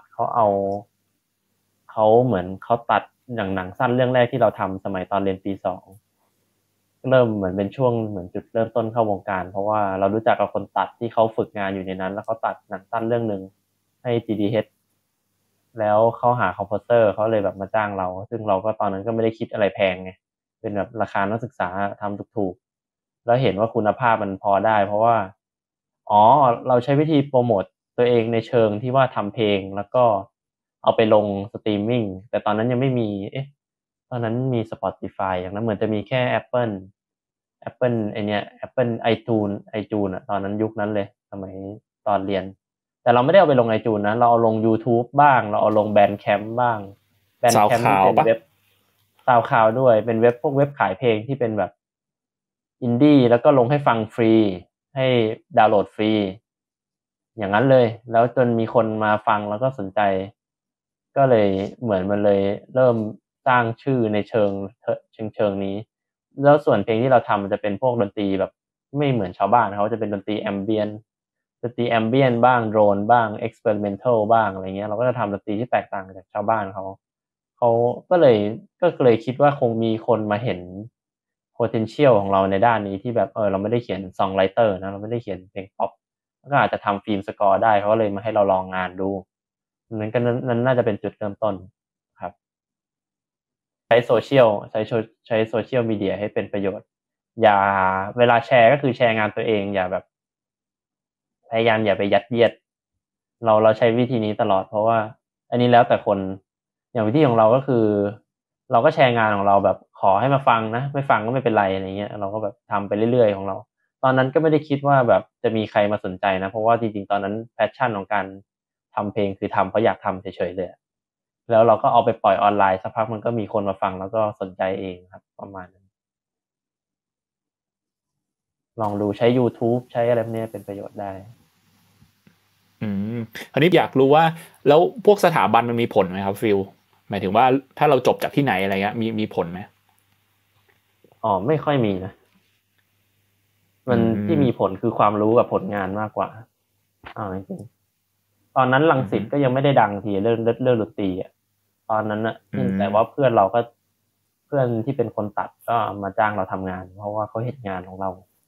เขาเหมือนเขาตัดอย่างหนังสั้นเรื่องแรกที่เราทำสมัยตอนเรียนปี2เริ่มเหมือนเป็นช่วงเหมือนจุดเริ่มต้นเข้าวงการเพราะว่าเรารู้จักกับคนตัดที่เขาฝึกงานอยู่ในนั้นแล้วเขาตัดหนังสั้นเรื่องนึงให้ GDH แล้วเขาหาคอมโพเซอร์เขาเลยแบบมาจ้างเราซึ่งเราก็ตอนนั้นก็ไม่ได้คิดอะไรแพงไงเป็นแบบราคานักศึกษาทำถูกๆแล้วเห็นว่าคุณภาพมันพอได้เพราะว่าเราใช้วิธีโปรโมทตัวเองในเชิงที่ว่าทำเพลงแล้วก็เอาไปลงสตรีมมิ่งแต่ตอนนั้นยังไม่มีตอนนั้นมี Spotify อย่างนั้นเหมือนจะมีแค่ Apple ไอเนี้ย Apple iTunes ตอนนั้นยุคนั้นเลยสมัยตอนเรียนแต่เราไม่ได้เอาไปลง iTunes นะเราเอาลง YouTube บ้างเราเอาลง Bandcamp บ้าง Bandcamp นี่เป็นเว็บSoundCloud ด้วยเป็นเว็บพวกเว็บขายเพลงที่เป็นแบบอินดี้แล้วก็ลงให้ฟังฟรีให้ดาวน์โหลดฟรีอย่างนั้นเลยแล้วจนมีคนมาฟังแล้วก็สนใจก็เลยเหมือนมันเลยเริ่มสร้างชื่อในเชิงนี้แล้วส่วนเพลงที่เราทำมันจะเป็นพวกดนตรีแบบไม่เหมือนชาวบ้านเขาจะเป็นดนตรีแอมเบียนบ้างโดรนบ้างเอ็กซ์เพริเมนทัลบ้างอะไรเงี้ยเราก็จะทำดนตรีที่แตกต่างจากชาวบ้านเขาก็เลยคิดว่าคงมีคนมาเห็น potential ของเราในด้านนี้ที่แบบเราไม่ได้เขียนซองไรเตอร์นะเราไม่ได้เขียนเพลงป๊อปก็อาจจะทำฟิล์มสกอร์ได้เขาก็เลยมาให้เราลองงานดูนั้นน่าจะเป็นจุดเริ่มต้นครับใช้โซเชียลมีเดียให้เป็นประโยชน์อย่าเวลาแชร์ก็คือแชร์งานตัวเองอย่าแบบพยายามอย่าไปยัดเยียดเราใช้วิธีนี้ตลอดเพราะว่าอันนี้แล้วแต่คนอย่างวิธีของเราก็คือเราก็แชร์งานของเราแบบขอให้มาฟังนะไม่ฟังก็ไม่เป็นไรอะไรเงี้ยเราก็แบบทำไปเรื่อยๆของเราตอนนั้นก็ไม่ได้คิดว่าแบบจะมีใครมาสนใจนะเพราะว่าจริงๆตอนนั้นแพชชั่นของการทำเพลงคือทำเพราะอยากทำเฉยๆเลยแล้วเราก็เอาไปปล่อยออนไลน์สักพักมันก็มีคนมาฟังแล้วก็สนใจเองครับประมาณนั้นลองดูใช้ YouTube ใช้อะไรพวกนี้เป็นประโยชน์ได้คราวนี้อยากรู้ว่าแล้วพวกสถาบันมันมีผลไหมครับฟิลหมายถึงว่าถ้าเราจบจากที่ไหนอะไรเงี้ยมีผลไหมไม่ค่อยมีนะมันที่มีผลคือความรู้กับผลงานมากกว่าจริงๆตอนนั้นรังสิตก็ยังไม่ได้ดังทีเรื่องดนตรีอ่ะตอนนั้นน่ะแต่ว่าเพื่อนเราก็เพื่อนที่เป็นคนตัดก็มาจ้างเราทำงานเพราะว่าเขาเห็นงานของเรา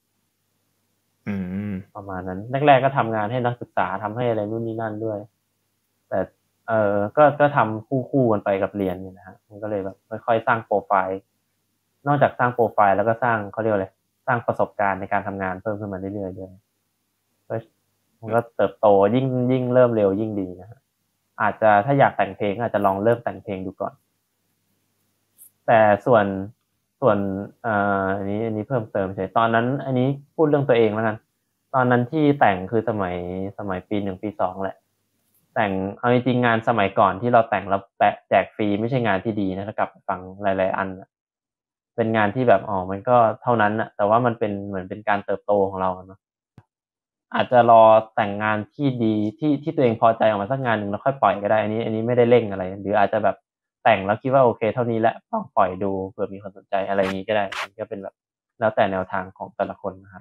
ประมาณนั้นแรกๆก็ทำงานให้นักศึกษาทำให้อะไรนู่นนี่นั่นด้วยแต่ก็ทำคู่กันไปกับเรียนเนี่ยนะฮะมันก็เลยแบบค่อยๆสร้างโปรไฟล์นอกจากสร้างโปรไฟล์แล้วก็สร้างเขาเรียกอะไรสร้างประสบการณ์ในการทำงานเพิ่มขึ้นมาเรื่อยๆด้วยมันก็เติบโตยิ่งเริ่มเร็วยิ่งดีนะฮะอาจจะถ้าอยากแต่งเพลงอาจจะลองเริ่มแต่งเพลงดูก่อนแต่ส่วนอันนี้เพิ่มเติมเฉยตอนนั้นอันนี้พูดเรื่องตัวเองแล้วกันตอนนั้นที่แต่งคือสมัยปี 1ปี 2แหละแต่งเอาจริงๆงานสมัยก่อนที่เราแต่งแล้วแจกฟรีไม่ใช่งานที่ดีนะถ้ากลับไปฟังหลายๆอันเป็นงานที่แบบมันก็เท่านั้นนะแต่ว่ามันเป็นเหมือนเป็นการเติบโตของเราเนาะอาจจะรอแต่งงานที่ดีที่ตัวเองพอใจออกมาสักงานหนึ่งแล้วค่อยปล่อยก็ได้อันนี้ไม่ได้เร่งอะไรหรืออาจจะแบบแต่งแล้วคิดว่าโอเคเท่านี้แหละต้องปล่อยดูเผื่อมีคนสนใจอะไรอย่างนี้ก็ได้มันก็เป็นแบบแล้วแต่แนวทางของแต่ละคนนะครับ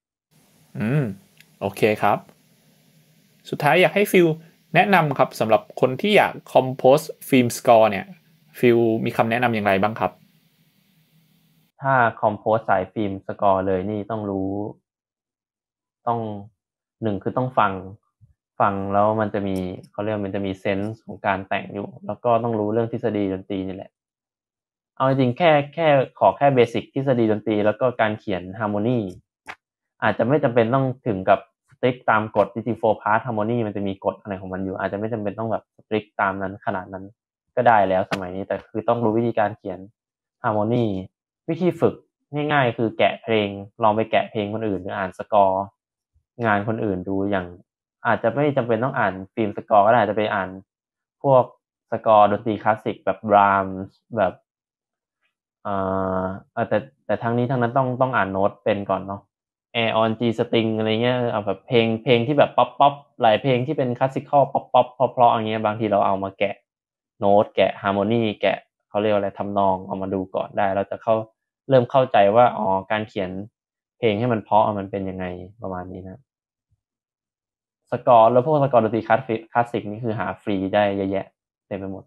โอเคครับสุดท้ายอยากให้ฟิลแนะนำครับสำหรับคนที่อยากคอมโพสฟิล์มสกอร์เนี่ยฟิลมีคำแนะนำอย่างไรบ้างครับถ้าคอมโพสสายฟิล์มสกอร์เลยนี่ต้องรู้ต้องหนึ่งคือต้องฟังแล้วมันจะมีเขาเรียกมันจะมีเซนส์ของการแต่งอยู่แล้วก็ต้องรู้เรื่องทฤษฎีดนตรีนี่แหละเอาจริงๆแค่ขอแค่เบสิกทฤษฎีดนตรีแล้วก็การเขียนฮาร์โมนีอาจจะไม่จำเป็นต้องถึงกับสตริกตามกฎจริงๆโฟร์พาร์ทฮาร์โมนีมันจะมีกฎอะไรของมันอยู่อาจจะไม่จำเป็นต้องแบบสตริกตามนั้นขนาดนั้นก็ได้แล้วสมัยนี้แต่คือต้องรู้วิธีการเขียนฮาร์โมนีวิธีฝึกง่ายๆคือแกะเพลงลองไปแกะเพลงคนอื่นหรืออ่านสกอร์งานคนอื่นดูอย่างอาจจะไม่จำเป็นต้องอ่านฟิล์มสกอร์ก็ได้อาจจะไปอ่านพวกสกอร์ดนตรีคลาสสิกแบบบรามส์แบบเอ่แต่ทั้งนี้ทั้งนั้นต้องอ่านโน้ตเป็นก่อนเนาะ Air on G string อะไรเงี้ยเอาแบบเพลงที่แบบป๊อปหลายเพลงที่เป็นคลาสสิคอลป๊อปเพราะๆอย่างเงี้ยบางทีเราเอามาแกะโน้ตแกะฮาร์โมนีแกะเขาเรียกอะไรทำนองเอามาดูก่อนได้เราจะเริ่มเข้าใจว่าการเขียนเพลงให้มันเพราะมันเป็นยังไงประมาณนี้นะสกอร์แล้วพวกสกอร์ดนตรีคลาสสิกนี่คือหาฟรีได้เยอะแยะเต็มไปหมด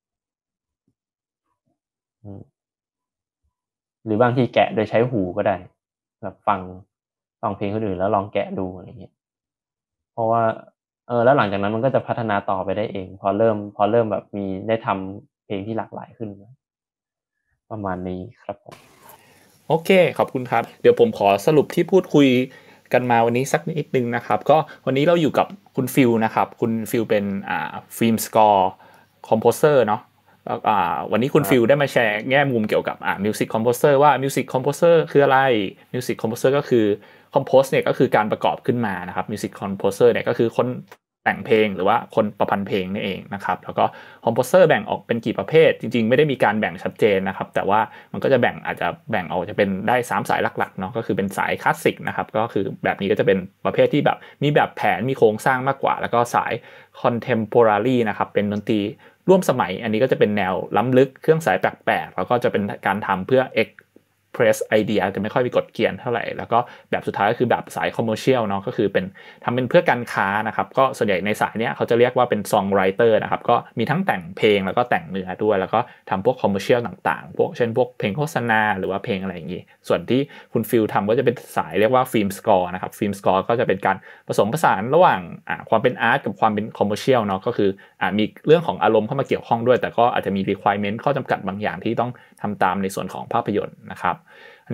หรือบางทีแกะโดยใช้หูก็ได้แบบฟังเพลงคนอื่นแล้วลองแกะดูอะไรเงี้ยเพราะว่าแล้วหลังจากนั้นมันก็จะพัฒนาต่อไปได้เองพอเริ่มแบบมีได้ทำเพลงที่หลากหลายขึ้นประมาณนี้ครับผมโอเคขอบคุณครับเดี๋ยวผมขอสรุปที่พูดคุยกันมาวันนี้สักนิดนึงนะครับก็วันนี้เราอยู่กับคุณฟิลนะครับคุณฟิลเป็นฟิล์มสกอร์คอมโพเซอร์เนาะวันนี้คุณฟิลได้มาแชร์แง่มุมเกี่ยวกับมิวสิกคอมโพเซอร์ว่ามิวสิกคอมโพเซอร์คืออะไรมิวสิกคอมโพเซอร์ก็คือคอมโพสเนี่ยก็คือการประกอบขึ้นมานะครับมิวสิกคอมโพเซอร์เนี่ยก็คือคนแต่งเพลงหรือว่าคนประพันธ์เพลงนี่เองนะครับแล้วก็คอมโพเซอร์แบ่งออกเป็นกี่ประเภทจริงๆไม่ได้มีการแบ่งชัดเจนนะครับแต่ว่ามันก็จะอาจจะแบ่งออกจะเป็นได้3สายหลักๆเนาะก็คือเป็นสายคลาสสิกนะครับก็คือแบบนี้ก็จะเป็นประเภทที่แบบมีแบบแผนมีโครงสร้างมากกว่าแล้วก็สายคอนเทมโพรารีนะครับเป็นดนตรีร่วมสมัยอันนี้ก็จะเป็นแนวล้ำลึกเครื่องสายแปลกๆแล้วก็จะเป็นการทำเพื่อpress idea จะไม่ค่อยมีกฎเกณฑ์เท่าไหร่แล้วก็แบบสุดท้ายก็คือแบบสาย commercial เนาะก็คือเป็นทำเป็นเพื่อการค้านะครับก็ส่วนใหญ่ในสายเนี้ยเขาจะเรียกว่าเป็น songwriter นะครับก็มีทั้งแต่งเพลงแล้วก็แต่งเนื้อด้วยแล้วก็ทำพวก commercial ต่างๆพวกเช่นพวกเพลงโฆษณาหรือว่าเพลงอะไรอย่างงี้ส่วนที่คุณฟิลทำก็จะเป็นสายเรียกว่าฟิล์มสกอร์นะครับฟิล์มสกอร์ก็จะเป็นการผสมผสานระหว่างความเป็นอาร์ตกับความเป็น commercial เนาะก็คือมีเรื่องของอารมณ์เข้ามาเกี่ยวข้องด้วยแต่ก็อาจจะมี requirement ข้อจำกัดบางอย่างที่ต้องทำตามในส่วนของภาพยนตร์นะครับอันนี้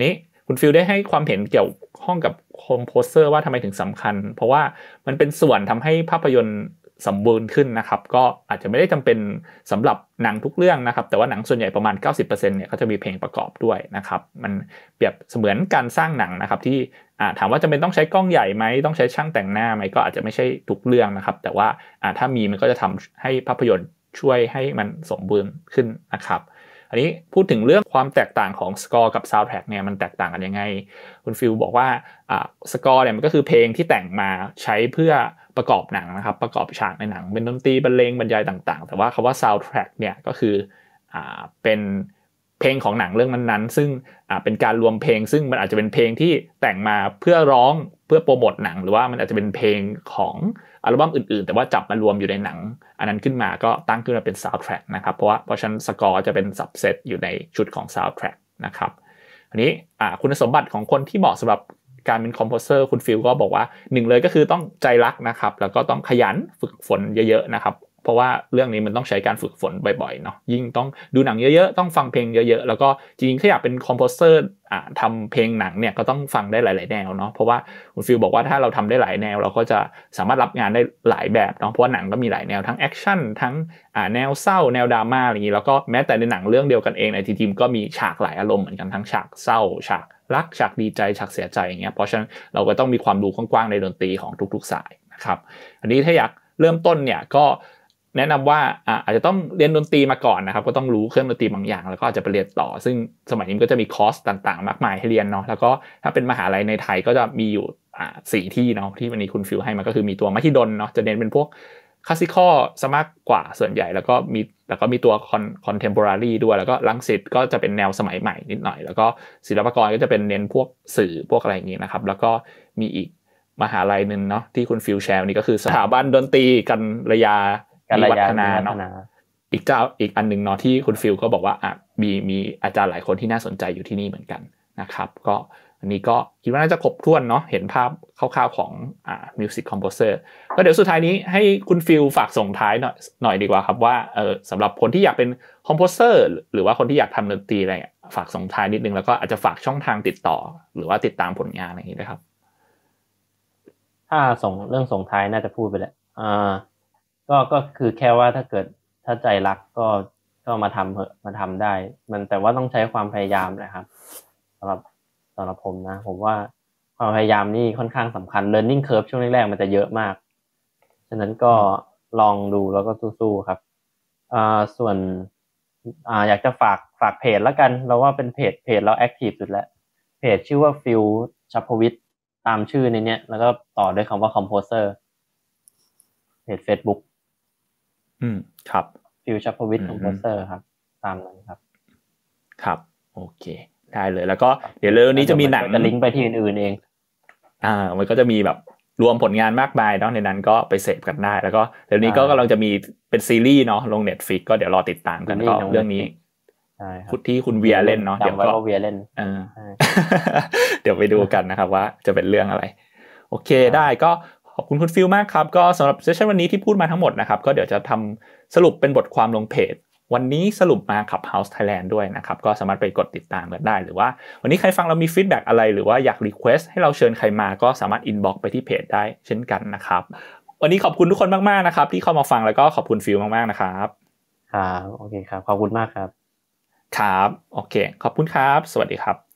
คุณฟิลได้ให้ความเห็นเกี่ยวข้องกับคอมโพเซอร์ว่าทำไมถึงสำคัญเพราะว่ามันเป็นส่วนทำให้ภาพยนตร์สมบูรณ์ขึ้นนะครับก็อาจจะไม่ได้จำเป็นสำหรับหนังทุกเรื่องนะครับแต่ว่าหนังส่วนใหญ่ประมาณ 90% เนี่ยก็จะมีเพลงประกอบด้วยนะครับมันเปรียบเสมือนการสร้างหนังนะครับที่ถามว่าจำเป็นต้องใช้กล้องใหญ่ไหมต้องใช้ช่างแต่งหน้าไหมก็อาจจะไม่ใช่ทุกเรื่องนะครับแต่ว่าถ้ามีมันก็จะทำให้ภาพยนตร์ช่วยให้มันสมบูรณ์ขึ้นนะครับอันนี้พูดถึงเรื่องความแตกต่างของสกอร์กับซาวด์แทร็กเนี่ยมันแตกต่างกันยังไงคุณฟิลบอกว่าสกอร์เนี่ยมันก็คือเพลงที่แต่งมาใช้เพื่อประกอบหนังนะครับประกอบฉากในหนังเป็นดนตรีบรรเลงบรรยายต่างๆแต่ว่าคำว่าซาวด์แทร็กเนี่ยก็คือเป็นเพลงของหนังเรื่องนั้นๆซึ่งเป็นการรวมเพลงซึ่งมันอาจจะเป็นเพลงที่แต่งมาเพื่อร้องเพื่อโปรโมทหนังหรือว่ามันอาจจะเป็นเพลงของอัลบั้มอื่นๆแต่ว่าจับมารวมอยู่ในหนังอันนั้นขึ้นมาก็ตั้งขึ้นมาเป็นซาวด์แทร็กนะครับเพราะฉะนั้นสกอร์จะเป็นซับเซตอยู่ในชุดของซาวด์แทร็กนะครับอันนี้คุณสมบัติของคนที่เหมาะสำหรับการเป็นคอมโพเซอร์คุณฟิลก็บอกว่าหนึ่งเลยก็คือต้องใจรักนะครับแล้วก็ต้องขยันฝึกฝนเยอะๆนะครับเพราะว่าเรื่องนี้มันต้องใช้การฝึกฝนบ่อยๆเนาะยิ่งต้องดูหนังเยอะๆต้องฟังเพลงเยอะๆแล้วก็จริงๆถ้าอยากเป็นคอมโพเซอร์ทำเพลงหนังเนี่ยก็ต้องฟังได้หลายๆแนวเนาะเพราะว่าคุณฟิลบอกว่าถ้าเราทำได้หลายแนวเราก็จะสามารถรับงานได้หลายแบบเนาะเพราะว่าหนังก็มีหลายแนวทั้งแอคชั่นทั้งแนวเศร้าแนวดราม่าอะไรอย่างนี้แล้วก็แม้แต่ในหนังเรื่องเดียวกันเองในทีมก็มีฉากหลายอารมณ์เหมือนกันทั้งฉากเศร้าฉากรักฉากดีใจฉากเสียใจอย่างเงี้ยเพราะฉะนั้นเราก็ต้องมีความรู้กว้างๆในดนตรีของทุกๆสายนะครับอันนี้ถ้าอยากเริ่มต้นเนี่ยก็แนะนำว่าอาจจะต้องเรียนดนตรีมาก่อนนะครับก็ต้องรู้เครื่องดนตรีบางอย่างแล้วก็อาจจะไปเรียนต่อซึ่งสมัยนี้ก็จะมีคอร์สต่างๆมากมายให้เรียนเนาะแล้วก็ถ้าเป็นมหาลัยในไทยก็จะมีอยู่4ที่เนาะที่วันนี้คุณฟิลให้มาก็คือมีตัวมหิดลเนาะจะเน้นเป็นพวกคลาสสิคอลซะมากกว่าส่วนใหญ่แล้วก็มีตัวคอนเทมโพรารีด้วยแล้วก็รังสิตก็จะเป็นแนวสมัยใหม่นิดหน่อยแล้วก็ศิลปากรก็จะเป็นเน้นพวกสื่อพวกอะไรอย่างงี้นะครับแล้วก็มีอีกมหาลัยนึงเนาะที่คุณฟิลแชร์นี่ก็คือสถาบันดนตรีกันระยาวัฒนาเนาะอีกอันนึงเนาะที่คุณฟิลก็บอกว่ามีอาจารย์หลายคนที่น่าสนใจอยู่ที่นี่เหมือนกันนะครับก็อันนี้ก็คิดว่าน่าจะครบถ้วนเนาะเห็นภาพคร่าวๆของMusic Composer ก็เดี๋ยวสุดท้ายนี้ให้คุณฟิลฝากส่งท้ายหน่อยดีกว่าครับว่าสำหรับคนที่อยากเป็นคอมโพเซอร์หรือว่าคนที่อยากทำดนตรีอะไรฝากส่งท้ายนิดนึงแล้วก็อาจจะฝากช่องทางติดต่อหรือว่าติดตามผลงานอะไรอย่างนี้ด้วยครับถ้าส่งท้ายน่าจะพูดไปแล้วก็คือแค่ว่าถ้าใจรักก็มาทำเหอะมาทำได้มันแต่ว่าต้องใช้ความพยายามนะครับสำหรับผมนะผมว่าความพยายามนี่ค่อนข้างสำคัญ learning curve ช่วงแรกๆมันจะเยอะมากฉะนั้นก็ลองดูแล้วก็สู้ๆครับส่วนอยากจะฝากเพจแล้วกันเราว่าเป็นเพจเราแอคทีฟสุดแล้วเพจชื่อว่าฟิลชัพพวิทย์ตามชื่อในเนี้ยแล้วก็ต่อด้วยคำว่าคอมโพเซอร์เพจ Facebook ครับฟิลชัพพวิทย์คอมโพเซอร์ครับตามนั้นครับครับโอเคได้เลยแล้วก็เดี๋ยวเร็วนี้จะมีหนังจะลิงก์ไปที่อื่นๆเองมันก็จะมีแบบรวมผลงานมากมายเนาะในนั้นก็ไปเสพกันได้แล้วก็เดี๋ยวนี้ก็กำลังจะมีเป็นซีรีส์เนาะลง Netflix ก็เดี๋ยวรอติดตามกันก็เรื่องนี้ใช่ครับที่คุณเวียเล่นเนาะเดี๋ยวก็เวียเล่นเดี๋ยวไปดูกันนะครับว่าจะเป็นเรื่องอะไรโอเคได้ก็ขอบคุณคุณฟิลมากครับก็สำหรับเซสชั่นวันนี้ที่พูดมาทั้งหมดนะครับก็เดี๋ยวจะทำสรุปเป็นบทความลงเพจวันนี้สรุปมา Clubhouse Thailand ด้วยนะครับก็สามารถไปกดติดตามกันได้หรือว่าวันนี้ใครฟังเรามีฟีดแบ็กอะไรหรือว่าอยากรีเควสให้เราเชิญใครมาก็สามารถอินบ็อกซ์ไปที่เพจได้เช่นกันนะครับวันนี้ขอบคุณทุกคนมากๆนะครับที่เข้ามาฟังแล้วก็ขอบคุณฟิลมากๆนะครับครับโอเคครับขอบคุณมากครับครับโอเคขอบคุณครับสวัสดีครับ